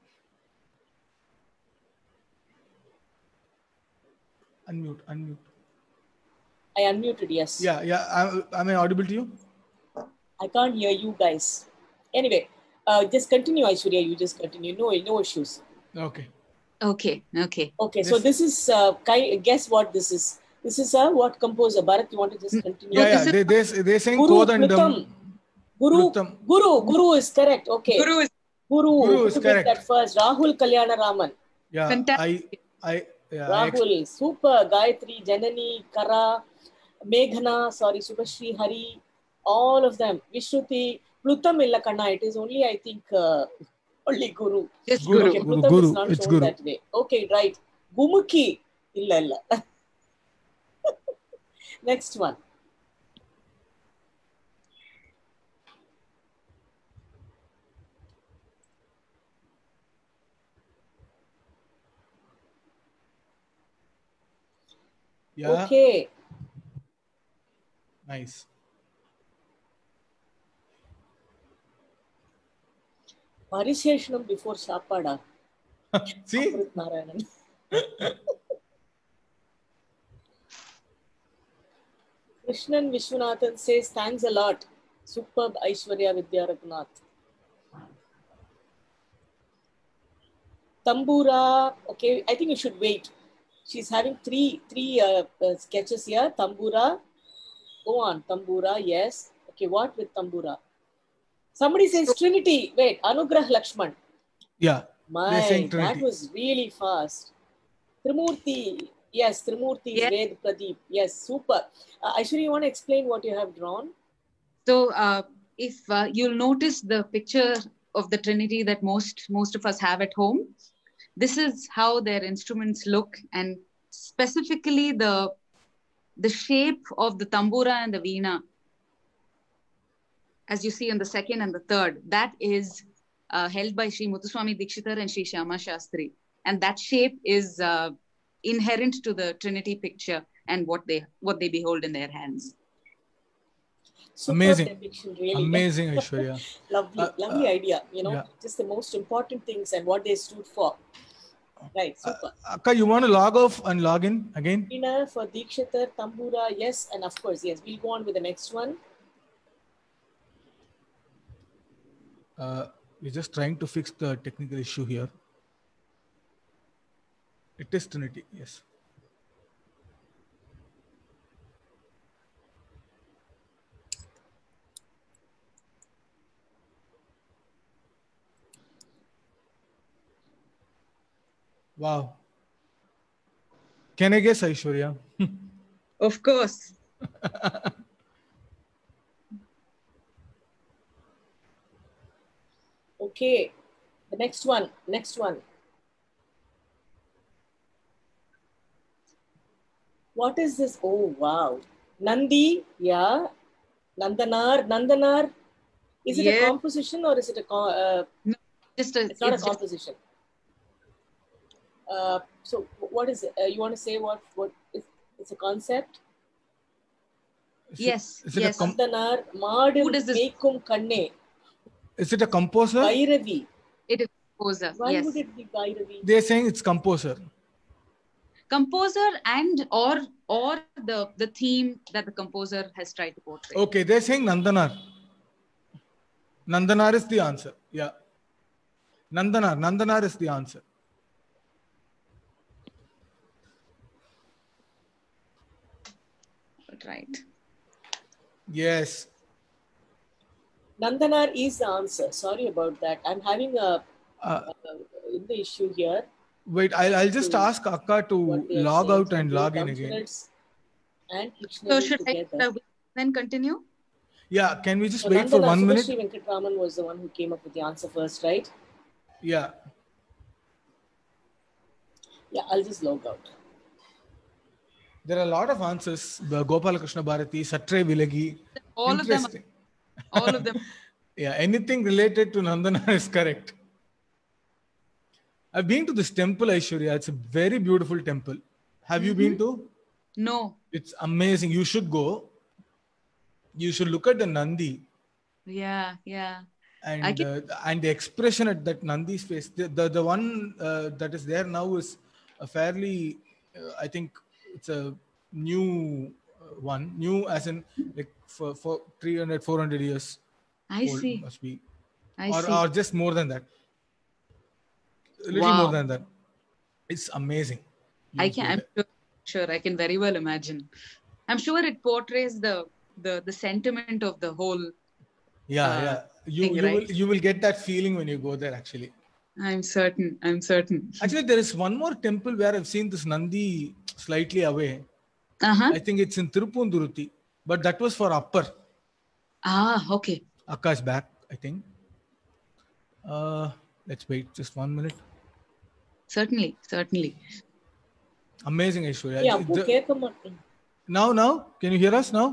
S2: Unmute. Unmute.
S1: I unmuted, yes.
S2: Yeah, yeah. Am, am I audible to you?
S1: I can't hear you guys. Anyway, uh, just continue, Aishwarya. You just continue. No, no issues.
S2: Okay.
S3: Okay, okay.
S1: Okay,
S2: This-
S1: so this is, uh, kind, guess what this is? This is uh, what composer? Bharat, you want to just continue?
S2: Yeah, yeah.
S3: this is-
S2: They, they, they're saying
S1: Guru
S2: Kodandam.
S1: Plutam. Guru,
S2: Plutam.
S1: Guru, Guru is correct. Okay.
S3: Guru is
S1: Guru,
S2: Guru
S1: who
S2: is
S1: took
S2: correct.
S1: that first. Rahul Kalyana Raman.
S2: Yeah.
S3: fantastic.
S2: I, I, yeah. I ex-
S1: Rahul, super. Gayatri, Janani, Kara, Meghana, sorry, Subhashri, Hari, all of them. Vishruti, Plutam illa kanna. It is only, I think, uh, only Guru.
S3: Just
S2: Guru.
S3: Guru.
S1: Okay,
S2: Guru,
S1: Plutam
S2: Guru.
S1: is not
S2: It's
S1: shown
S2: Guru.
S1: that way. Okay, right. Gumuki, illa illa. Next one.
S2: yeah.
S1: Okay.
S2: Nice.
S1: Parisheshanam before Shapada.
S2: See?
S1: Amrit Narayanan. Krishnan Vishwanathan says, thanks a lot. Superb, Aishwarya Vidya Raghunath. Tambura, okay, I think you should wait. She's having three three uh, uh, sketches here. Tambura, go on. Tambura, yes. Okay, what with Tambura? Somebody says Trinity. Wait, Anugrah Lakshman.
S2: Yeah.
S1: My,
S2: saying
S1: that
S2: Trinity.
S1: was really fast. Trimurti, yes, Trimurti is
S3: Yes.
S1: Ved Pradeep. Yes, super. Uh, Aishwarya, you want to explain what you have drawn?
S3: So uh, if uh, you'll notice the picture of the Trinity that most most of us have at home, this is how their instruments look, and specifically the the shape of the tambura and the veena, as you see in the second and the third, that is uh, held by Sri Muthuswami Dikshitar and Sri Shyama Shastri, and that shape is uh, inherent to the Trinity picture and what they what they behold in their hands.
S1: Superb
S2: Amazing.
S1: depiction, really.
S2: Amazing, Aishwarya.
S1: lovely,
S2: Uh,
S1: lovely
S2: uh,
S1: idea. You know,
S2: yeah.
S1: just the most important things and what they stood for. Right, super.
S2: Akka, you want to log off and log in again?
S1: Veena for Dikshitar, Tambura, yes, and of course, yes. We'll go on with the next one.
S2: Uh, we're just trying to fix the technical issue here. It is Trinity, yes. Wow. Can I guess, Aishwarya?
S3: Of course.
S1: Okay, the next one, next one. What is this? Oh, wow. Nandi, yeah. Nandanar, Nandanar. Is it
S3: Yeah.
S1: a composition or is it a, co- uh,
S3: Just a,
S1: it's not
S3: it's
S1: a
S3: just-
S1: composition. Uh, so what is it? Uh, you want to say what, what is, it's a concept?
S2: Is it-
S3: Yes,
S2: Is it,
S3: yes.
S2: a com-
S1: Nandanar, Maadil
S3: Who does this-
S1: Meikum Kanne,
S2: is it a composer?
S1: Bhairavi.
S3: it is composer.
S1: Why
S3: Yes.
S1: would it be Bhairavi?
S2: They're saying it's composer.
S3: Composer and or or the the theme that the composer has tried to portray.
S2: Okay, they're saying Nandanar. Nandanar is the answer. Yeah. Nandanar. Nandanar is the answer.
S3: Right.
S2: Yes.
S1: Nandanar is the answer. Sorry about that. I'm having a
S2: Uh,
S1: uh, in the issue here.
S2: wait, I'll, I'll just
S1: To
S2: ask Akka to
S1: what they are
S2: log
S1: saying.
S2: out and
S1: So
S2: log in
S1: both
S2: again.
S1: Dumbsonets and
S3: So
S1: Dictionary
S3: should I
S1: together.
S3: uh, we then continue?
S2: Yeah, can we just
S1: So
S2: wait for
S1: Nandana,
S2: one minute?
S1: Subhashri Venkatraman was the one who came up with the answer first, right?
S2: Yeah.
S1: Yeah, I'll just log out.
S2: There are a lot of answers. The Gopalakrishna Bharati, Satre Vilagi.
S3: All of them.
S2: Interesting.
S3: All of them.
S2: Yeah, anything related to Nandana is correct. I've been to this temple, Aishwarya. It's a very beautiful temple. Have you been to?
S3: No.
S2: It's amazing. You should go. you should look at the Nandi.
S3: Yeah, yeah. I
S2: And
S3: can,
S2: uh, and the expression at that Nandi's face, the the, the one uh, that is there now is a fairly, uh, I think it's a new uh, one, new as in like for, for three hundred, four hundred years
S3: I
S2: old
S3: see.
S2: must be,
S3: I
S2: or,
S3: see.
S2: or just more than that, a little
S3: Wow.
S2: more than that. It's amazing. You
S3: I
S2: must
S3: can.
S2: go
S3: I'm
S2: there.
S3: sure, sure. I can very well imagine. I'm sure it portrays the the the sentiment of the whole.
S2: Yeah,
S3: uh,
S2: yeah. You
S3: thing,
S2: you
S3: right?
S2: will you will get that feeling when you go there. Actually,
S3: I'm certain. I'm certain.
S2: actually, there is one more temple where I've seen this Nandi slightly away.
S3: Uh huh.
S2: I think it's in Tirupunduruthi, but that was for upper.
S3: Ah, okay.
S2: Akash back, I think. Uh, let's wait just one minute.
S3: Certainly, certainly.
S2: Amazing, Aishwarya.
S1: Yeah,
S2: The-
S1: கேட்க மாட்டேன்.
S2: now, now, can you hear us now?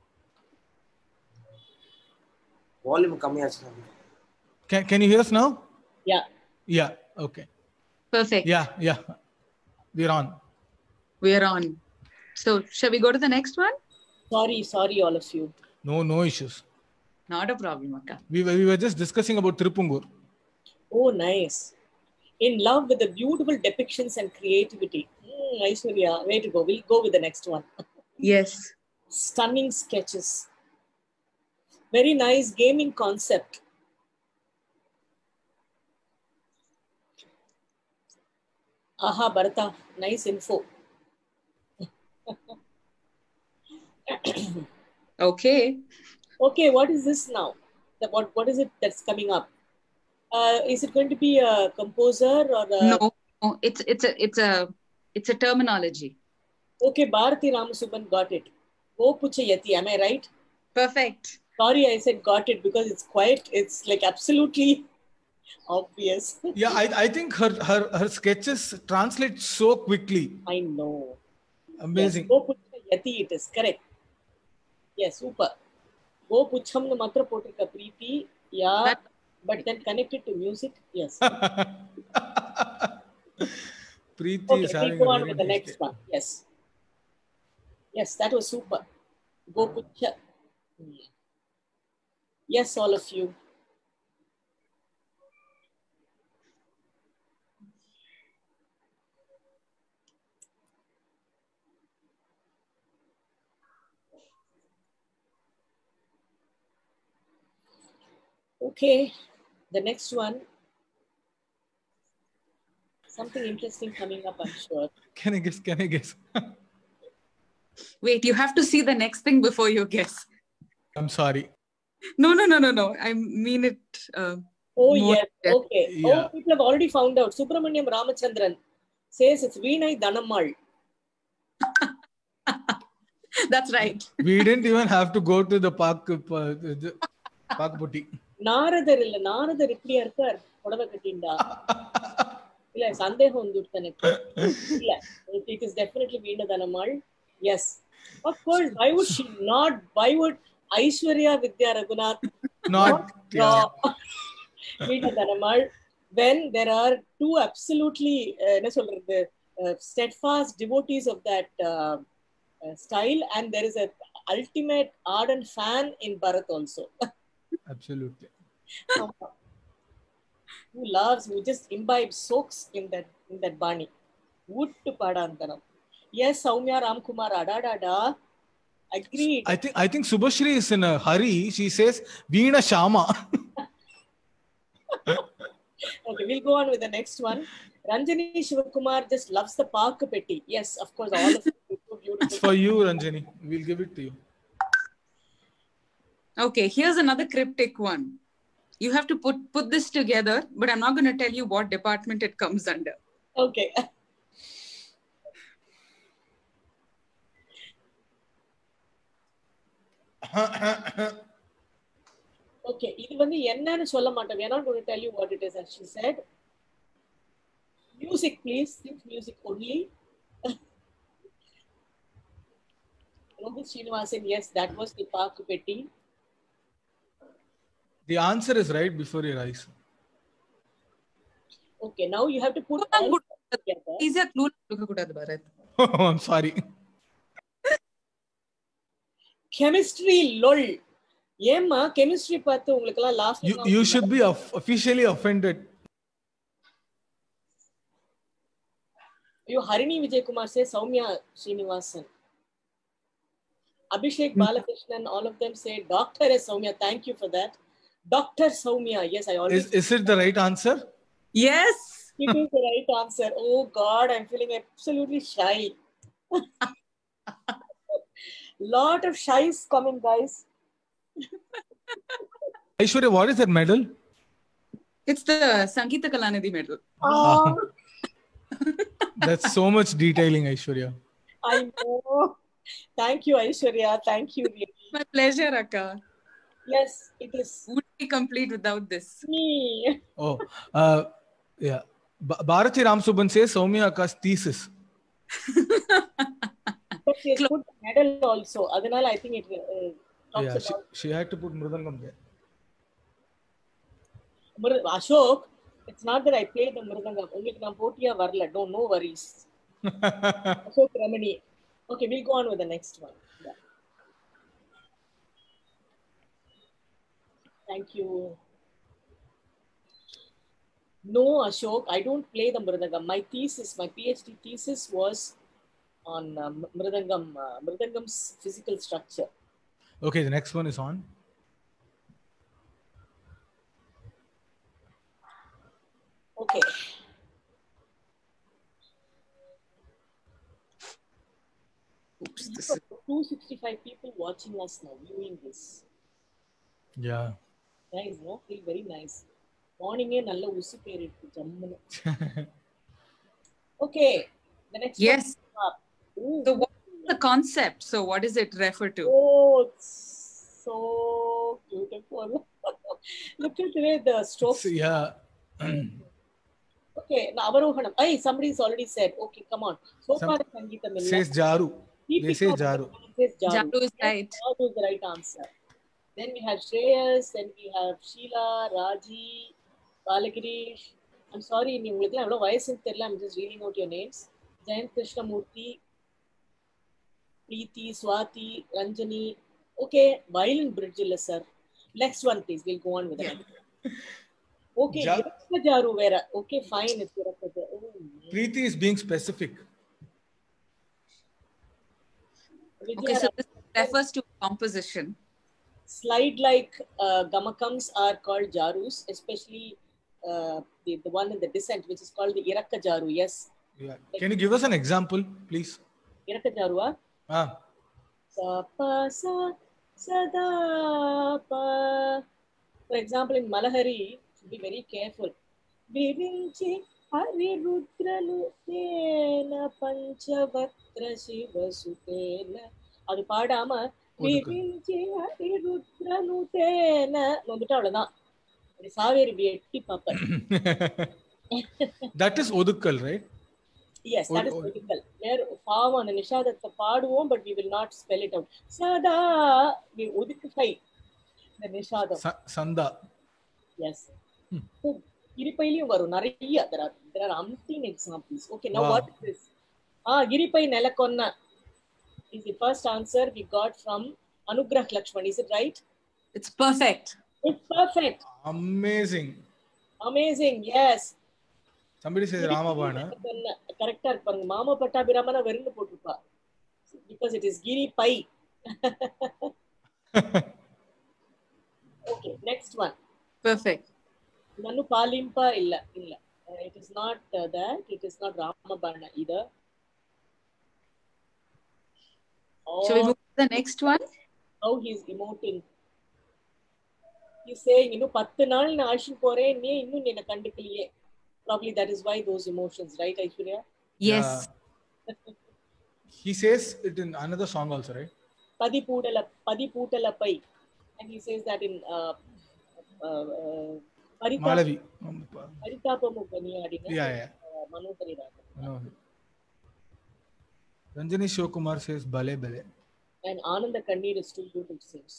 S4: Volume கம்மியாச்சு.
S2: Can Can you hear us now?
S1: Yeah.
S2: Yeah. Okay.
S3: Perfect.
S2: Yeah. Yeah. We're on.
S3: We're on. So, shall we go to the next one?
S1: Sorry, sorry, all of you.
S2: No, no issues.
S3: Not a problem, Akka.
S2: We were, we were just discussing about Tirupungur.
S1: Oh, nice. In love with the beautiful depictions and creativity. Mm, Aishwarya, way to go. We'll go with the next one.
S3: Yes.
S1: Stunning sketches. Very nice gaming concept. Aha, Bharata, nice info.
S3: Okay.
S1: Okay, what is this now? The, what, what is it that's coming up? Uh, is it going to be a composer or a...
S3: No, no, it's it's a it's a it's a terminology.
S1: Okay, Bharati Ramasubban got it. Go Puchayati, am I right?
S3: Perfect.
S1: Sorry, I said got it because it's quite, it's like absolutely obvious.
S2: Yeah, I, I think her, her her sketches translate so quickly.
S1: I know.
S2: Amazing.
S1: Yes, Go Puchayati it is, correct. Yes, super. Go Pucham nu matra potirka Preeti, yeah,
S3: That-
S1: but then connected to music, yes.
S2: Preeti
S1: Okay,
S2: is
S1: we'll
S2: having
S1: go
S2: a
S1: on
S2: very
S1: with the
S2: nice
S1: next
S2: day.
S1: one. Yes. Yes, that was super. Go Pucha. Yes, all of you. Okay, the next one. Something interesting coming up, I'm sure.
S2: Can I guess? Can I guess?
S3: Wait, you have to see the next thing before you guess.
S2: I'm sorry.
S3: No, no, no, no, no. I mean it. Uh,
S1: Oh,
S3: more
S1: yes.
S3: depth.
S1: Okay.
S2: Yeah.
S1: Oh, people have already found out. Subramaniam Ramachandran says it's Veenai Dhanammal.
S3: That's right.
S2: We didn't even have to go to the park, uh, the park boutique.
S1: Narada இல்ல நாரதர் இப்படியா இருக்கார் புடவை கட்டிண்டா இல்ல சந்தேகம் வந்துட்டு எனக்கு இல்ல it is definitely Veena Dhanammal. Yes, of course. Why would she not? Why would Aishwarya Vidya Raghunath
S2: Not.
S1: draw
S2: Yeah.
S1: Veena Dhanammal when there are two absolutely uh, என்ன சொல்றது uh, steadfast devotees of that uh, uh, style, and there is a ultimate ardent fan in Bharat also.
S2: Absolutely.
S1: Who loves, who just imbibes, soaks in that in that bani. Woottu padantaram. Yes, Soumya Ramkumar, adadada. Agreed.
S2: I think I think Subhashri is in a hurry. She says Veena Shama.
S1: Okay, we'll go on with the next one. Ranjani Shivakumar just loves the park petti. Yes, of course, all of it is so
S2: It's
S1: beautiful.
S2: for you, Ranjani. We'll give it to you.
S3: Okay, here's another cryptic one. You have to put put this together, but I'm not going to tell you what department it comes under.
S1: Okay. Okay, இது வந்து என்னன்னு சொல்ல மாட்டேன். We are not going to tell you what it is, as she said. Music, please. Think music only. Rohit Srinivasan, yes, that was the park petti.
S2: The answer is right before your eyes.
S1: Okay, now you have to put all together.
S3: Easier clue look Bharat.
S2: I'm sorry.
S1: chemistry lol. ஏம்மா chemistry பார்த்து உங்களுக்கு எல்லாம் laugh
S2: You you should be of- officially offended.
S1: You Harini Vijay Kumar says Soumya Srinivasan. Abhishek Balakrishnan, all of them say Doctor S. Soumya. Thank you for that. Doctor Soumya. Yes, I always.
S2: Is is it the right answer?
S3: Yes.
S1: It is the right answer. Oh God, I'm feeling absolutely shy. Lot of shies coming, guys.
S2: Aishwarya, what is that medal?
S3: It's the Sangeeta Kalanidhi medal.
S1: Oh,
S2: That's so much detailing, Aishwarya.
S1: I know. Thank you, Aishwarya. Thank you, really.
S3: My pleasure, Akka.
S1: Yes, it is
S3: Would be complete without this.
S1: me.
S2: Oh, uh, yeah. Ba- Bharati Ramsubhan says Soumya Akka's thesis.
S1: But she has put the medal also. Adanal, I think it uh, talks
S2: Yeah, she,
S1: about
S2: she had to put Mridangam there.
S1: Mr- Ashok. It's not that I play the Mridangam. உங்களுக்கு நான் போட்டியா வரல. Don't no worries. Ashok Ramani. Okay, we'll go on with the next one. Yeah. Thank you. No, Ashok, I don't play the Mridangam. My thesis, my PhD thesis was on uh, Mridangam, uh, Mridangam's physical structure.
S2: Okay, the next one is on.
S1: Okay.
S3: Oops, this
S1: So,
S3: is
S1: two hundred sixty-five people watching us now, viewing this.
S2: Yeah.
S1: Nice, no? Feel very nice. Morning eh nalla usu perittu jammunu. Okay, the next
S3: yes.
S1: one. Up. Ooh.
S3: So what is the concept? So what does it refer to?
S1: Oh, it's so beautiful. Look at the way the strokes.
S2: So, yeah.
S1: Okay, now Avarohanam. Hey, somebody's already said. Okay, come on. So
S2: Some-
S1: far, Sangeetam illa.
S2: Says Jaru.
S1: Keep
S2: They
S1: it
S2: say
S1: up.
S2: Jaru.
S1: Says Jaru.
S3: Jaru is
S1: Yes,
S3: right.
S1: Jaru is the right answer. Then we have Shreyas, then we have Sheila, Raji, Balagirish. I'm sorry, உங்களுக்கு எவ்வளவு வயசுன்னு தெரியல. I'm just reading out your names. Jayant Krishnamurthy, Preeti, Swati, Ranjani. Okay, violin bridge illa sir. Next one, please. We'll go on with the next one. Okay,
S2: Ja-
S1: Irakka Jaru Vera. Okay, fine. It's Irakka Jaru. Oh, man.
S2: Preeti is being specific.
S3: Okay, so this refers to composition.
S1: Slide like uh, gamakams are called jarus, especially uh, the, the one in the descent, which is called the Irakka Jaru. Yes,
S2: Yeah. Can you give us an example, please?
S1: Irakka Jaru. Ah?
S2: Ah.
S1: Sa pa sa sa da pa. For example, in Malahari, should be very careful. Virinchi hari rudralu tena panchavatra shiva sutena. அது பாடாம விரிஞ்சி ஹரி ருத்ரனு தேன வந்துட்டு அவ்வளவுதான். சாவேரி எட்டி பாப்பேன்.
S2: That is Odukkal, right?
S1: Yes, that is
S2: Od-
S1: critical. Where பாவம் அந்த நிஷாதத்தை பாடுவோம், but we will not spell it out. சதா we ஒதுக்குகை the நிஷாதம்.
S2: Sa- Sanda.
S1: Yes. So, கிரிப்பையிலும் வரும் நிறைய. There are there are umpteen examples. Okay, now
S2: Wow.
S1: what is this? Ah, கிரிப்பை நெலக்கொன்ன is the first answer we got from Anugrah Lakshman. Is it right?
S3: It's perfect.
S1: It's perfect.
S2: Amazing.
S1: Amazing. Yes.
S2: Somebody says Ramabana.
S1: கரெக்டா இருப்பாங்க. மாமா பட்டாபிராமனா வெறுந்து போட்டுப்பா. Because it is Giri Pai. Okay, next one.
S3: Perfect.
S1: Nanu Palimpa illa illa. Uh, it is not uh, that. It is not Ramabana either. Oh,
S3: Shall we move to the next one?
S1: how he is emoting. He's saying, you know, பத்து நாள் நான் ஆஷன் போறேன், நீ இன்னும் என்ன கண்டுக்கலையே. Probably that is why those emotions, right, Aishwarya?
S3: Yes.
S2: Yeah. He says it in another song also, right?
S1: Padi Pudala, Padi Pudala Pai. And he says that in uh, uh, uh, Parita-
S2: Malavi.
S1: Paritapamu Paniadina,
S2: Yeah, yeah.
S1: uh, Manotari Raga.
S2: No. Ranjani Shivakumar says Bale Bale.
S1: And Ananda Kannir is too good, it seems.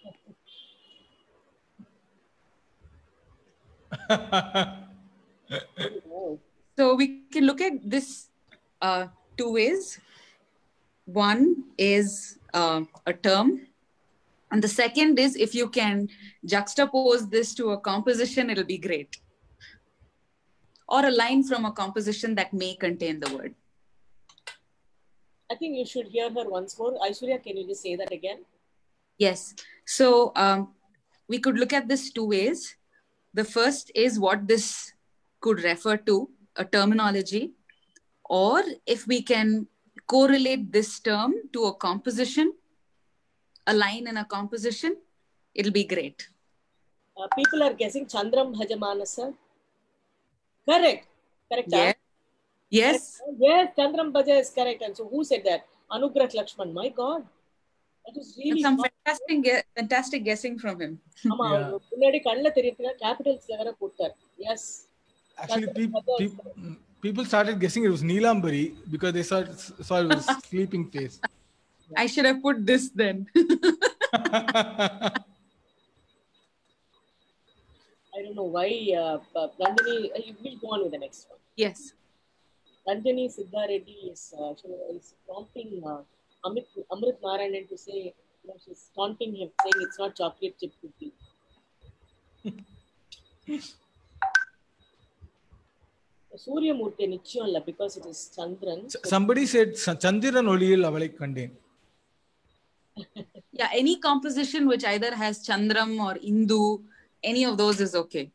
S1: Oh,
S3: So we can look at this uh, two ways. One is uh, a term And the second is, if you can juxtapose this to a composition, it'll be great. Or a line from a composition that may contain the word.
S1: I think you should hear her once more. Aishwarya, can you just say that again?
S3: Yes. So um, we could look at this two ways. The first is what this could refer to, a terminology, or if we can correlate this term to a composition, a line in a composition, it'll be great.
S1: Uh, people are guessing Chandram Bhajamanasa. Correct. Correct.
S3: Yeah.
S1: Huh?
S3: Yes.
S1: Correct. Yes, Chandram Bhaja is correct. And so who said that? Anugrah Lakshman. My God. That is really
S3: That's some fantastic, gue- fantastic guessing from him.
S1: Yeah. Capitals. Yes.
S2: Actually, pe- pe- people started guessing it was Neelambari because they saw, saw it was sleeping face.
S3: I should have put this then.
S1: I don't know why. Uh, Ranjani, uh, we'll go on with the next one.
S3: Yes.
S1: Ranjani Siddha Reddy is, uh, is prompting uh, Amit, Amrit Narayanan to say, you know, she's taunting him, saying it's not chocolate chip cookie. Surya Murthy Nichyon because it is Chandran.
S2: So somebody said Chandiran Oliyil avalai kandeen.
S3: Yeah, any composition which either has Chandram or Indu, any of those is okay.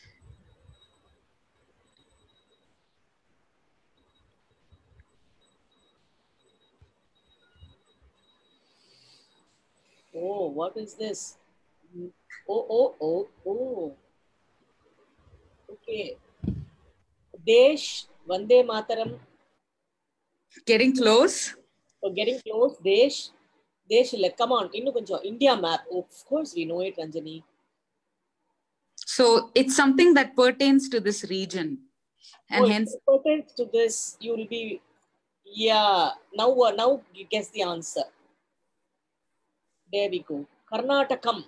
S1: Oh, what is this? Oh, oh, oh, oh. Okay. Desh, Vande Mataram.
S3: Getting close.
S1: Oh, getting close. Desh. Desh, come on. India map. Oh, of course, we know it, Ranjani.
S3: So it's something that pertains to this region. And
S1: oh,
S3: hence.
S1: If it pertains to this, you will be, yeah. Now, uh, now you guess the answer. There we go. Karnatakam.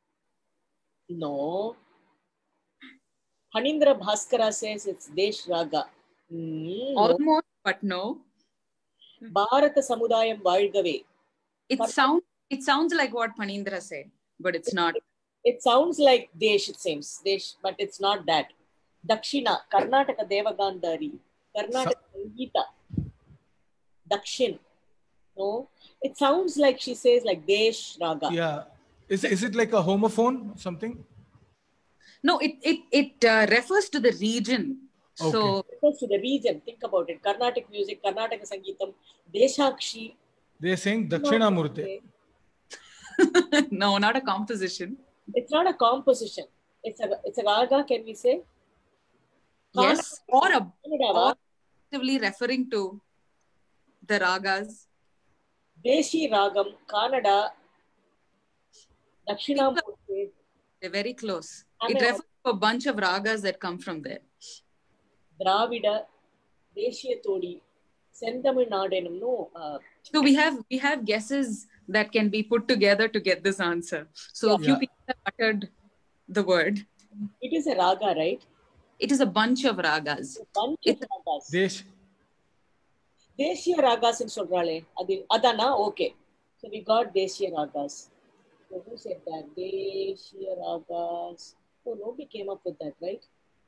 S1: No. Hanindra Bhaskara says it's Desh Raga. Mm,
S3: Almost,
S1: no.
S3: But no.
S1: Bharata Samudayam Valgave.
S3: It sounds it sounds like what Panindra said, but it's not.
S1: It, it sounds like Desh, it seems. Desh, but it's not that. Dakshina, Karnataka Devagandhari, Karnataka Sangeeta, Dakshin. No, it sounds like she says like Desh Raga.
S2: Yeah. Is, is it like a homophone or something?
S3: No, it it it uh, refers to the region.
S2: Okay.
S3: So
S1: it refers to the region. Think about it. Carnatic music, Karnataka Sangeetam, Deshakshi.
S2: They are saying Dakshina Murthy.
S3: No, not a composition.
S1: It's not a composition. It's a it's a raga, can we say?
S3: Yes, or a or actively referring to the ragas.
S1: Deshi Ragam, Kannada, Dakshinamurti.
S3: They're very close.
S1: I
S3: it
S1: mean,
S3: refers to a bunch of ragas that come from there.
S1: Dravida, Deshiya Todi, Senthamil Nadenam. No. Uh,
S3: so we have we have guesses that can be put together to get this answer. So yeah. a few yeah. people have uttered the word.
S1: It is a raga, right?
S3: It is a bunch of ragas.
S1: A bunch it's of ragas.
S2: Desh.
S1: Deshiya Ragas in Sodrale. Adana, okay. So we got Deshiya Ragas. So who said that? Deshiya Ragas. Oh, nobody came up with that, right?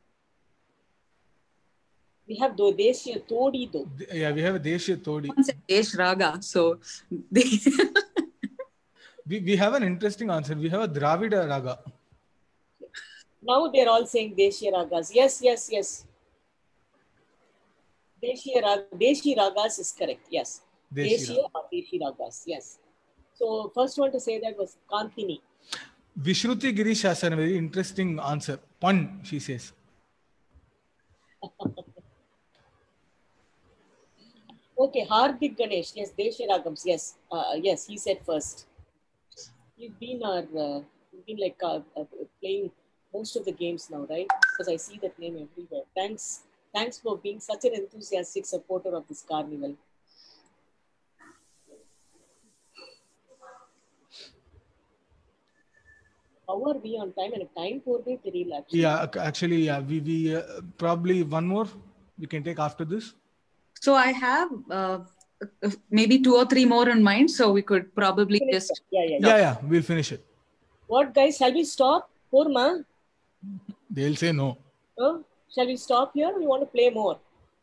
S1: We have do Deshiya Todi though.
S2: Yeah, we have a Deshiya Todi.
S3: One said Desh Raga. So they
S2: we, we have an interesting answer. We have a Dravida Raga.
S1: Now they're all saying Deshiya Ragas. Yes, yes, yes. Deshiya Ragas, Deshi Ragas is correct. Yes. Deshiya or Deshi Ragas. Yes. So first one to say that was Kantini.
S2: Vishruti Girish has a very interesting answer. Pun, she says.
S1: Okay, Hardik Ganesh. Yes, Deshi Ragams. Yes, uh, yes, he said first. He's been our, uh, he's been like uh, uh, playing most of the games now, right? Because I see that name everywhere. Thanks. Thanks for being such an enthusiastic supporter of this carnival. How are we on time? And time for the actually.
S2: Yeah, actually, yeah, we, we uh, probably one more we can take after this.
S3: So I have uh, uh, maybe two or three more in mind, so we could probably
S1: Finish
S3: just.
S1: it. Yeah, yeah,
S2: Yeah, yeah, we'll finish it.
S1: What, guys? Shall we stop? Porma?
S2: They'll say no.
S1: Oh, shall we stop here? Or we want to play more?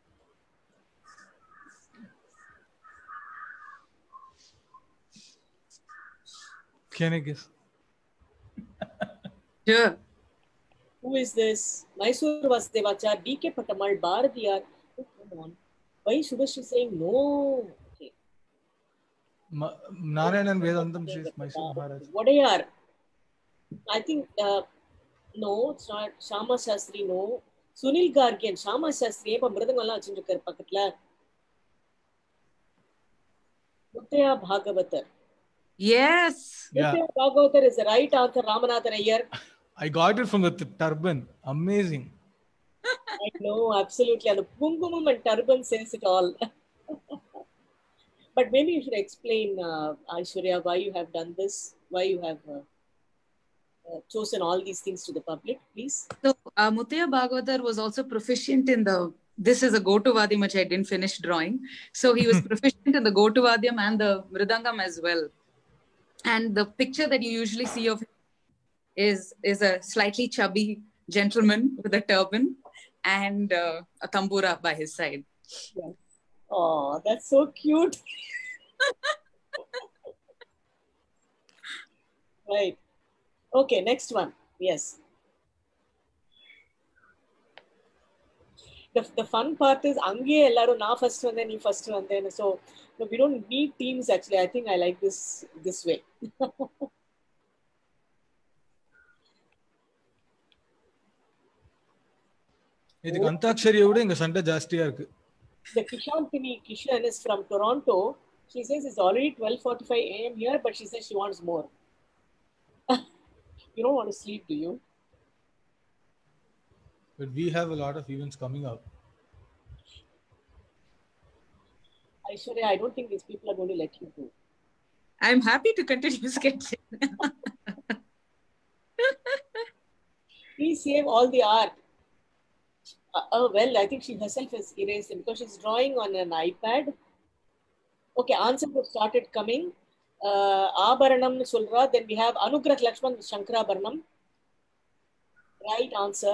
S2: Can I guess?
S3: Sure.
S1: Who is this? Mysore Vasudevachar, D K Patamal, Bharatiyar. Oh, come on. Why is Subhash saying no? Okay.
S2: Ma- Narayanan Vedantam says Mysore Maharaj.
S1: Wadayar. I think, uh, no, it's not. Shama Shastri, no. Sunil Gargian, Shama Shastri, but Mridangala Chinjakar Pakatla. Muttaya Bhagavatar.
S3: Yes.
S2: Yeah,
S1: Muttaya Bhagavatar is the right answer, Ramanathan Iyer.
S2: I got it from the t- turban. Amazing.
S1: I know, absolutely. And the Kumkumam and turban says it all. But maybe you should explain, uh, Aishwarya, why you have done this, why you have uh, uh, chosen all these things to the public, please.
S3: So uh, Muttaya Bhagavatar was also proficient in the. This is a Gotu Vadyam which I didn't finish drawing. So he was proficient in the Gotu Vadyam and the Mridangam as well. And the picture that you usually see of him is is a slightly chubby gentleman with a turban and uh, a tambura by his side.
S1: Yeah. Oh, that's so cute. Right. Okay, next one. Yes. The, the fun part is Ange ellaru na first one, then you first one, then so no, we don't need teams actually. I think I like this this way.
S2: இதுக்கு அந்தாக்ஷரியை விட இங்க சண்டை ஜாஸ்தியா இருக்கு.
S1: The Kishantini Kishan is from Toronto. She says it's already twelve forty-five a m here, but she says she wants more. You don't want to sleep, do you?
S2: But we have a lot of events coming up.
S1: Aishwarya, I don't think these people are going to let you go.
S3: I'm happy to continue sketching.
S1: Please save all the art. Uh, oh, well, I think she herself has erased it because she's drawing on an iPad. Okay, answers have started coming. Uh, Abharanam Sulra. Then we have Anugrah Lakshman Shankarabharanam. Right answer.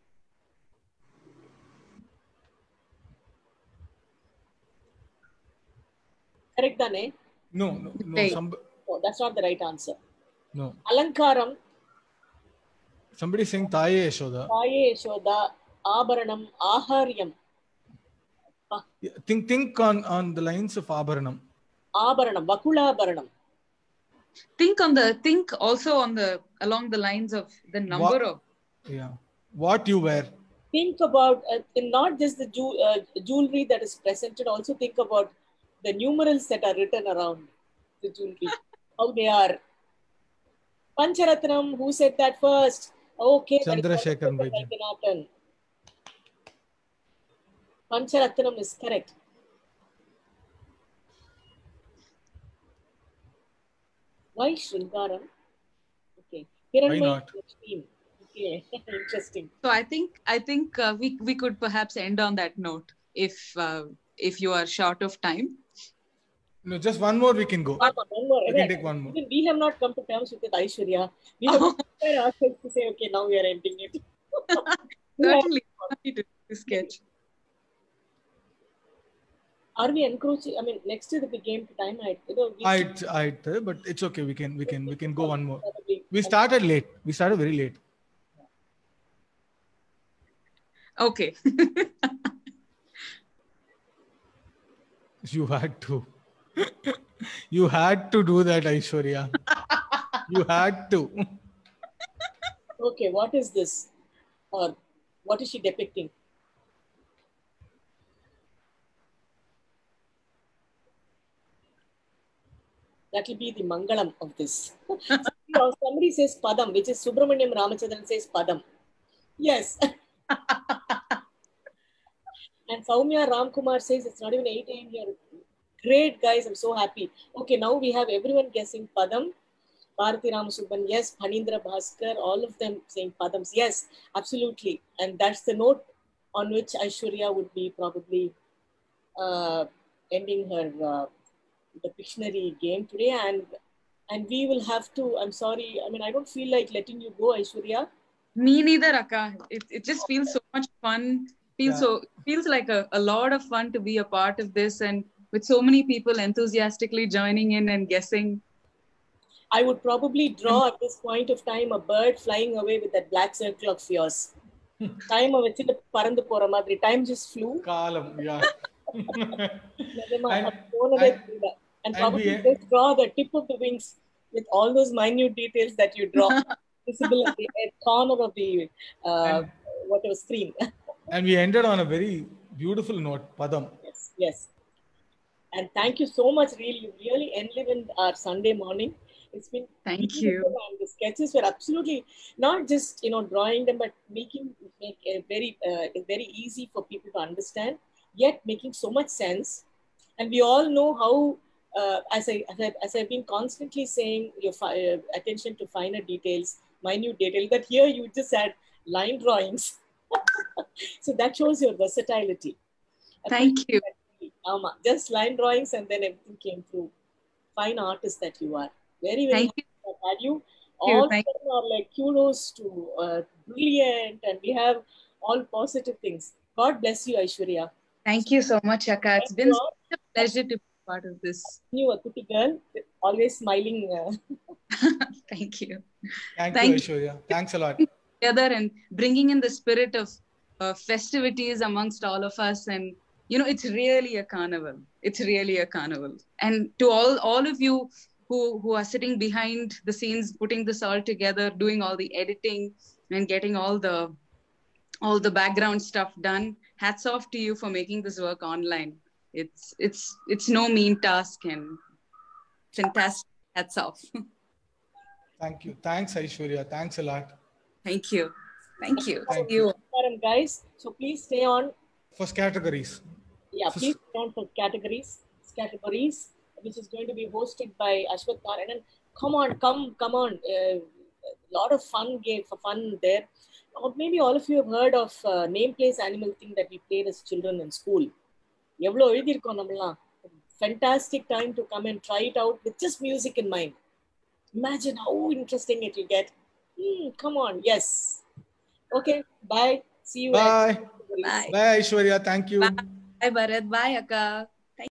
S1: Correct, Dane?
S2: No, no, no.
S3: Hey.
S2: Some,
S1: No, that's not the right answer.
S2: no.
S1: Alankaram,
S2: Somebody saying Taye Yashoda.
S1: Taye Yashoda, Abharanam, Aharyam.
S2: Yeah, Think think on, on the lines of Abharanam.
S1: Abharanam, Vakula Abharanam.
S3: think on the think also on the along the lines of the number
S2: What?
S3: of.
S2: Yeah. What you wear.
S1: Think about uh, not just the ju- uh, jewelry that is presented, also think about the numerals that are written around the jewelry, how they are. Pancharatnam, who said that first? Okay, that is
S2: Chandrasekharan Vaidyan.
S1: Vaidyanathan. Pancharatnam is correct. Why Shringaram? Okay. Hiranmai
S2: not?
S1: Lakshmi. Okay, interesting.
S3: So I think I think uh, we we could perhaps end on that note if uh, if you are short of time.
S2: No, just one more we can go.
S1: One more, one more.
S2: We can take one more.
S1: Even we have not come to terms with it, Aishwarya. We have to prepare ourselves to say, okay, now we are ending it.
S3: Certainly happy to do this sketch.
S1: Are we encroaching? I mean, next to the game time, I you know, we
S2: I, I, but it's okay. We can, we can, we can go one more.
S1: probably
S2: We started late. We started very late.
S3: Okay.
S2: You had to. You had to do that, Aishwarya. You had to.
S1: okay. What is this? Or what is she depicting? That will be the Mangalam of this. Somebody says Padam, which is Subramaniam Ramachandran says Padam. Yes. And Saumya Ramkumar says it's not even eight a m here. Great, guys. I'm so happy. Okay, now we have everyone guessing Padam. Bharati Ramasubban, yes. Panindra Bhaskar, all of them saying Padams. Yes, absolutely. And that's the note on which Aishwarya would be probably uh, ending her uh, the Pictionary game today, and and we will have to. I'm sorry. I mean, I don't feel like letting you go, Aishwarya.
S3: Me neither, Akka. It it just feels so much fun. Feels
S2: Yeah.
S3: so feels like a, a lot of fun to be a part of this, and with so many people enthusiastically joining in and guessing.
S1: I would probably draw at this point of time a bird flying away with that black circle of yours. Time வச்சிட்டு பறந்து போற மாதிரி. Time just flew.
S2: Kalam, yeah.
S1: நிஜமா,
S2: And-
S1: அது போனதே
S2: and-
S1: தெரியல. And
S2: and
S1: probably
S2: we-
S1: just draw the tip of the wings with all those minute details that you draw visible at the at corner of the uh, whatever screen.
S2: And we ended on a very beautiful note, Padam.
S1: Yes, yes. And thank you so much. Really, you really enlivened our Sunday morning. It's been
S3: Thank
S1: beautiful,
S3: you.
S1: and the sketches were absolutely not just you know drawing them, but making make a very uh, very easy for people to understand, yet making so much sense. And we all know how, uh, as I as, I, as I've been constantly saying, your fi- uh, attention to finer details, minute details. That here you just had line drawings, so that shows your versatility.
S3: Thank you.
S1: Ama, just line drawings, and then everything came through. Fine artist that you are. Very, very
S3: Thank
S1: happy to have had you.
S3: you,
S1: All
S3: thank
S1: of them are like kudos to uh, brilliant, and we have all positive things. God bless you, Aishwarya.
S3: Thank you so much, Akka. It's
S1: Thank
S3: been
S1: you all.
S3: such a pleasure to be part of this.
S1: You, a pretty girl, always smiling. Uh,
S3: Thank you.
S2: Thank,
S3: Thank
S2: you,
S3: you.
S2: Aishwarya. Thanks a lot.
S3: Together and bringing in the spirit of uh, festivities amongst all of us, and you know, it's really a carnival. It's really a carnival. And to all all of you who who are sitting behind the scenes, putting this all together, doing all the editing and getting all the all the background stuff done, hats off to you for making this work online. It's it's it's no mean task, and fantastic. Hats off.
S2: Thank you. Thanks, Aishwarya. Thanks a lot.
S3: Thank you. Thank you.
S2: Thank
S1: See you, guys. So please stay on.
S2: First categories.
S1: Yeah, please stay on for categories. Categories, which is going to be hosted by Ashwath Narayanan. Come on, come, come on. A uh, lot of fun game for fun there. Or maybe all of you have heard of uh, name, place, animal thing that we played as children in school. எவ்வளோ எழுதியிருக்கோம் நம்மலாம். Fantastic time to come and try it out with just music in mind. Imagine how interesting it will get. Hmm, come on, yes. Okay, bye. See you.
S2: Bye.
S1: At-
S3: Bye.
S2: Bye, Aishwarya. Thank you.
S3: Bye, Bharat. Bye, Akka.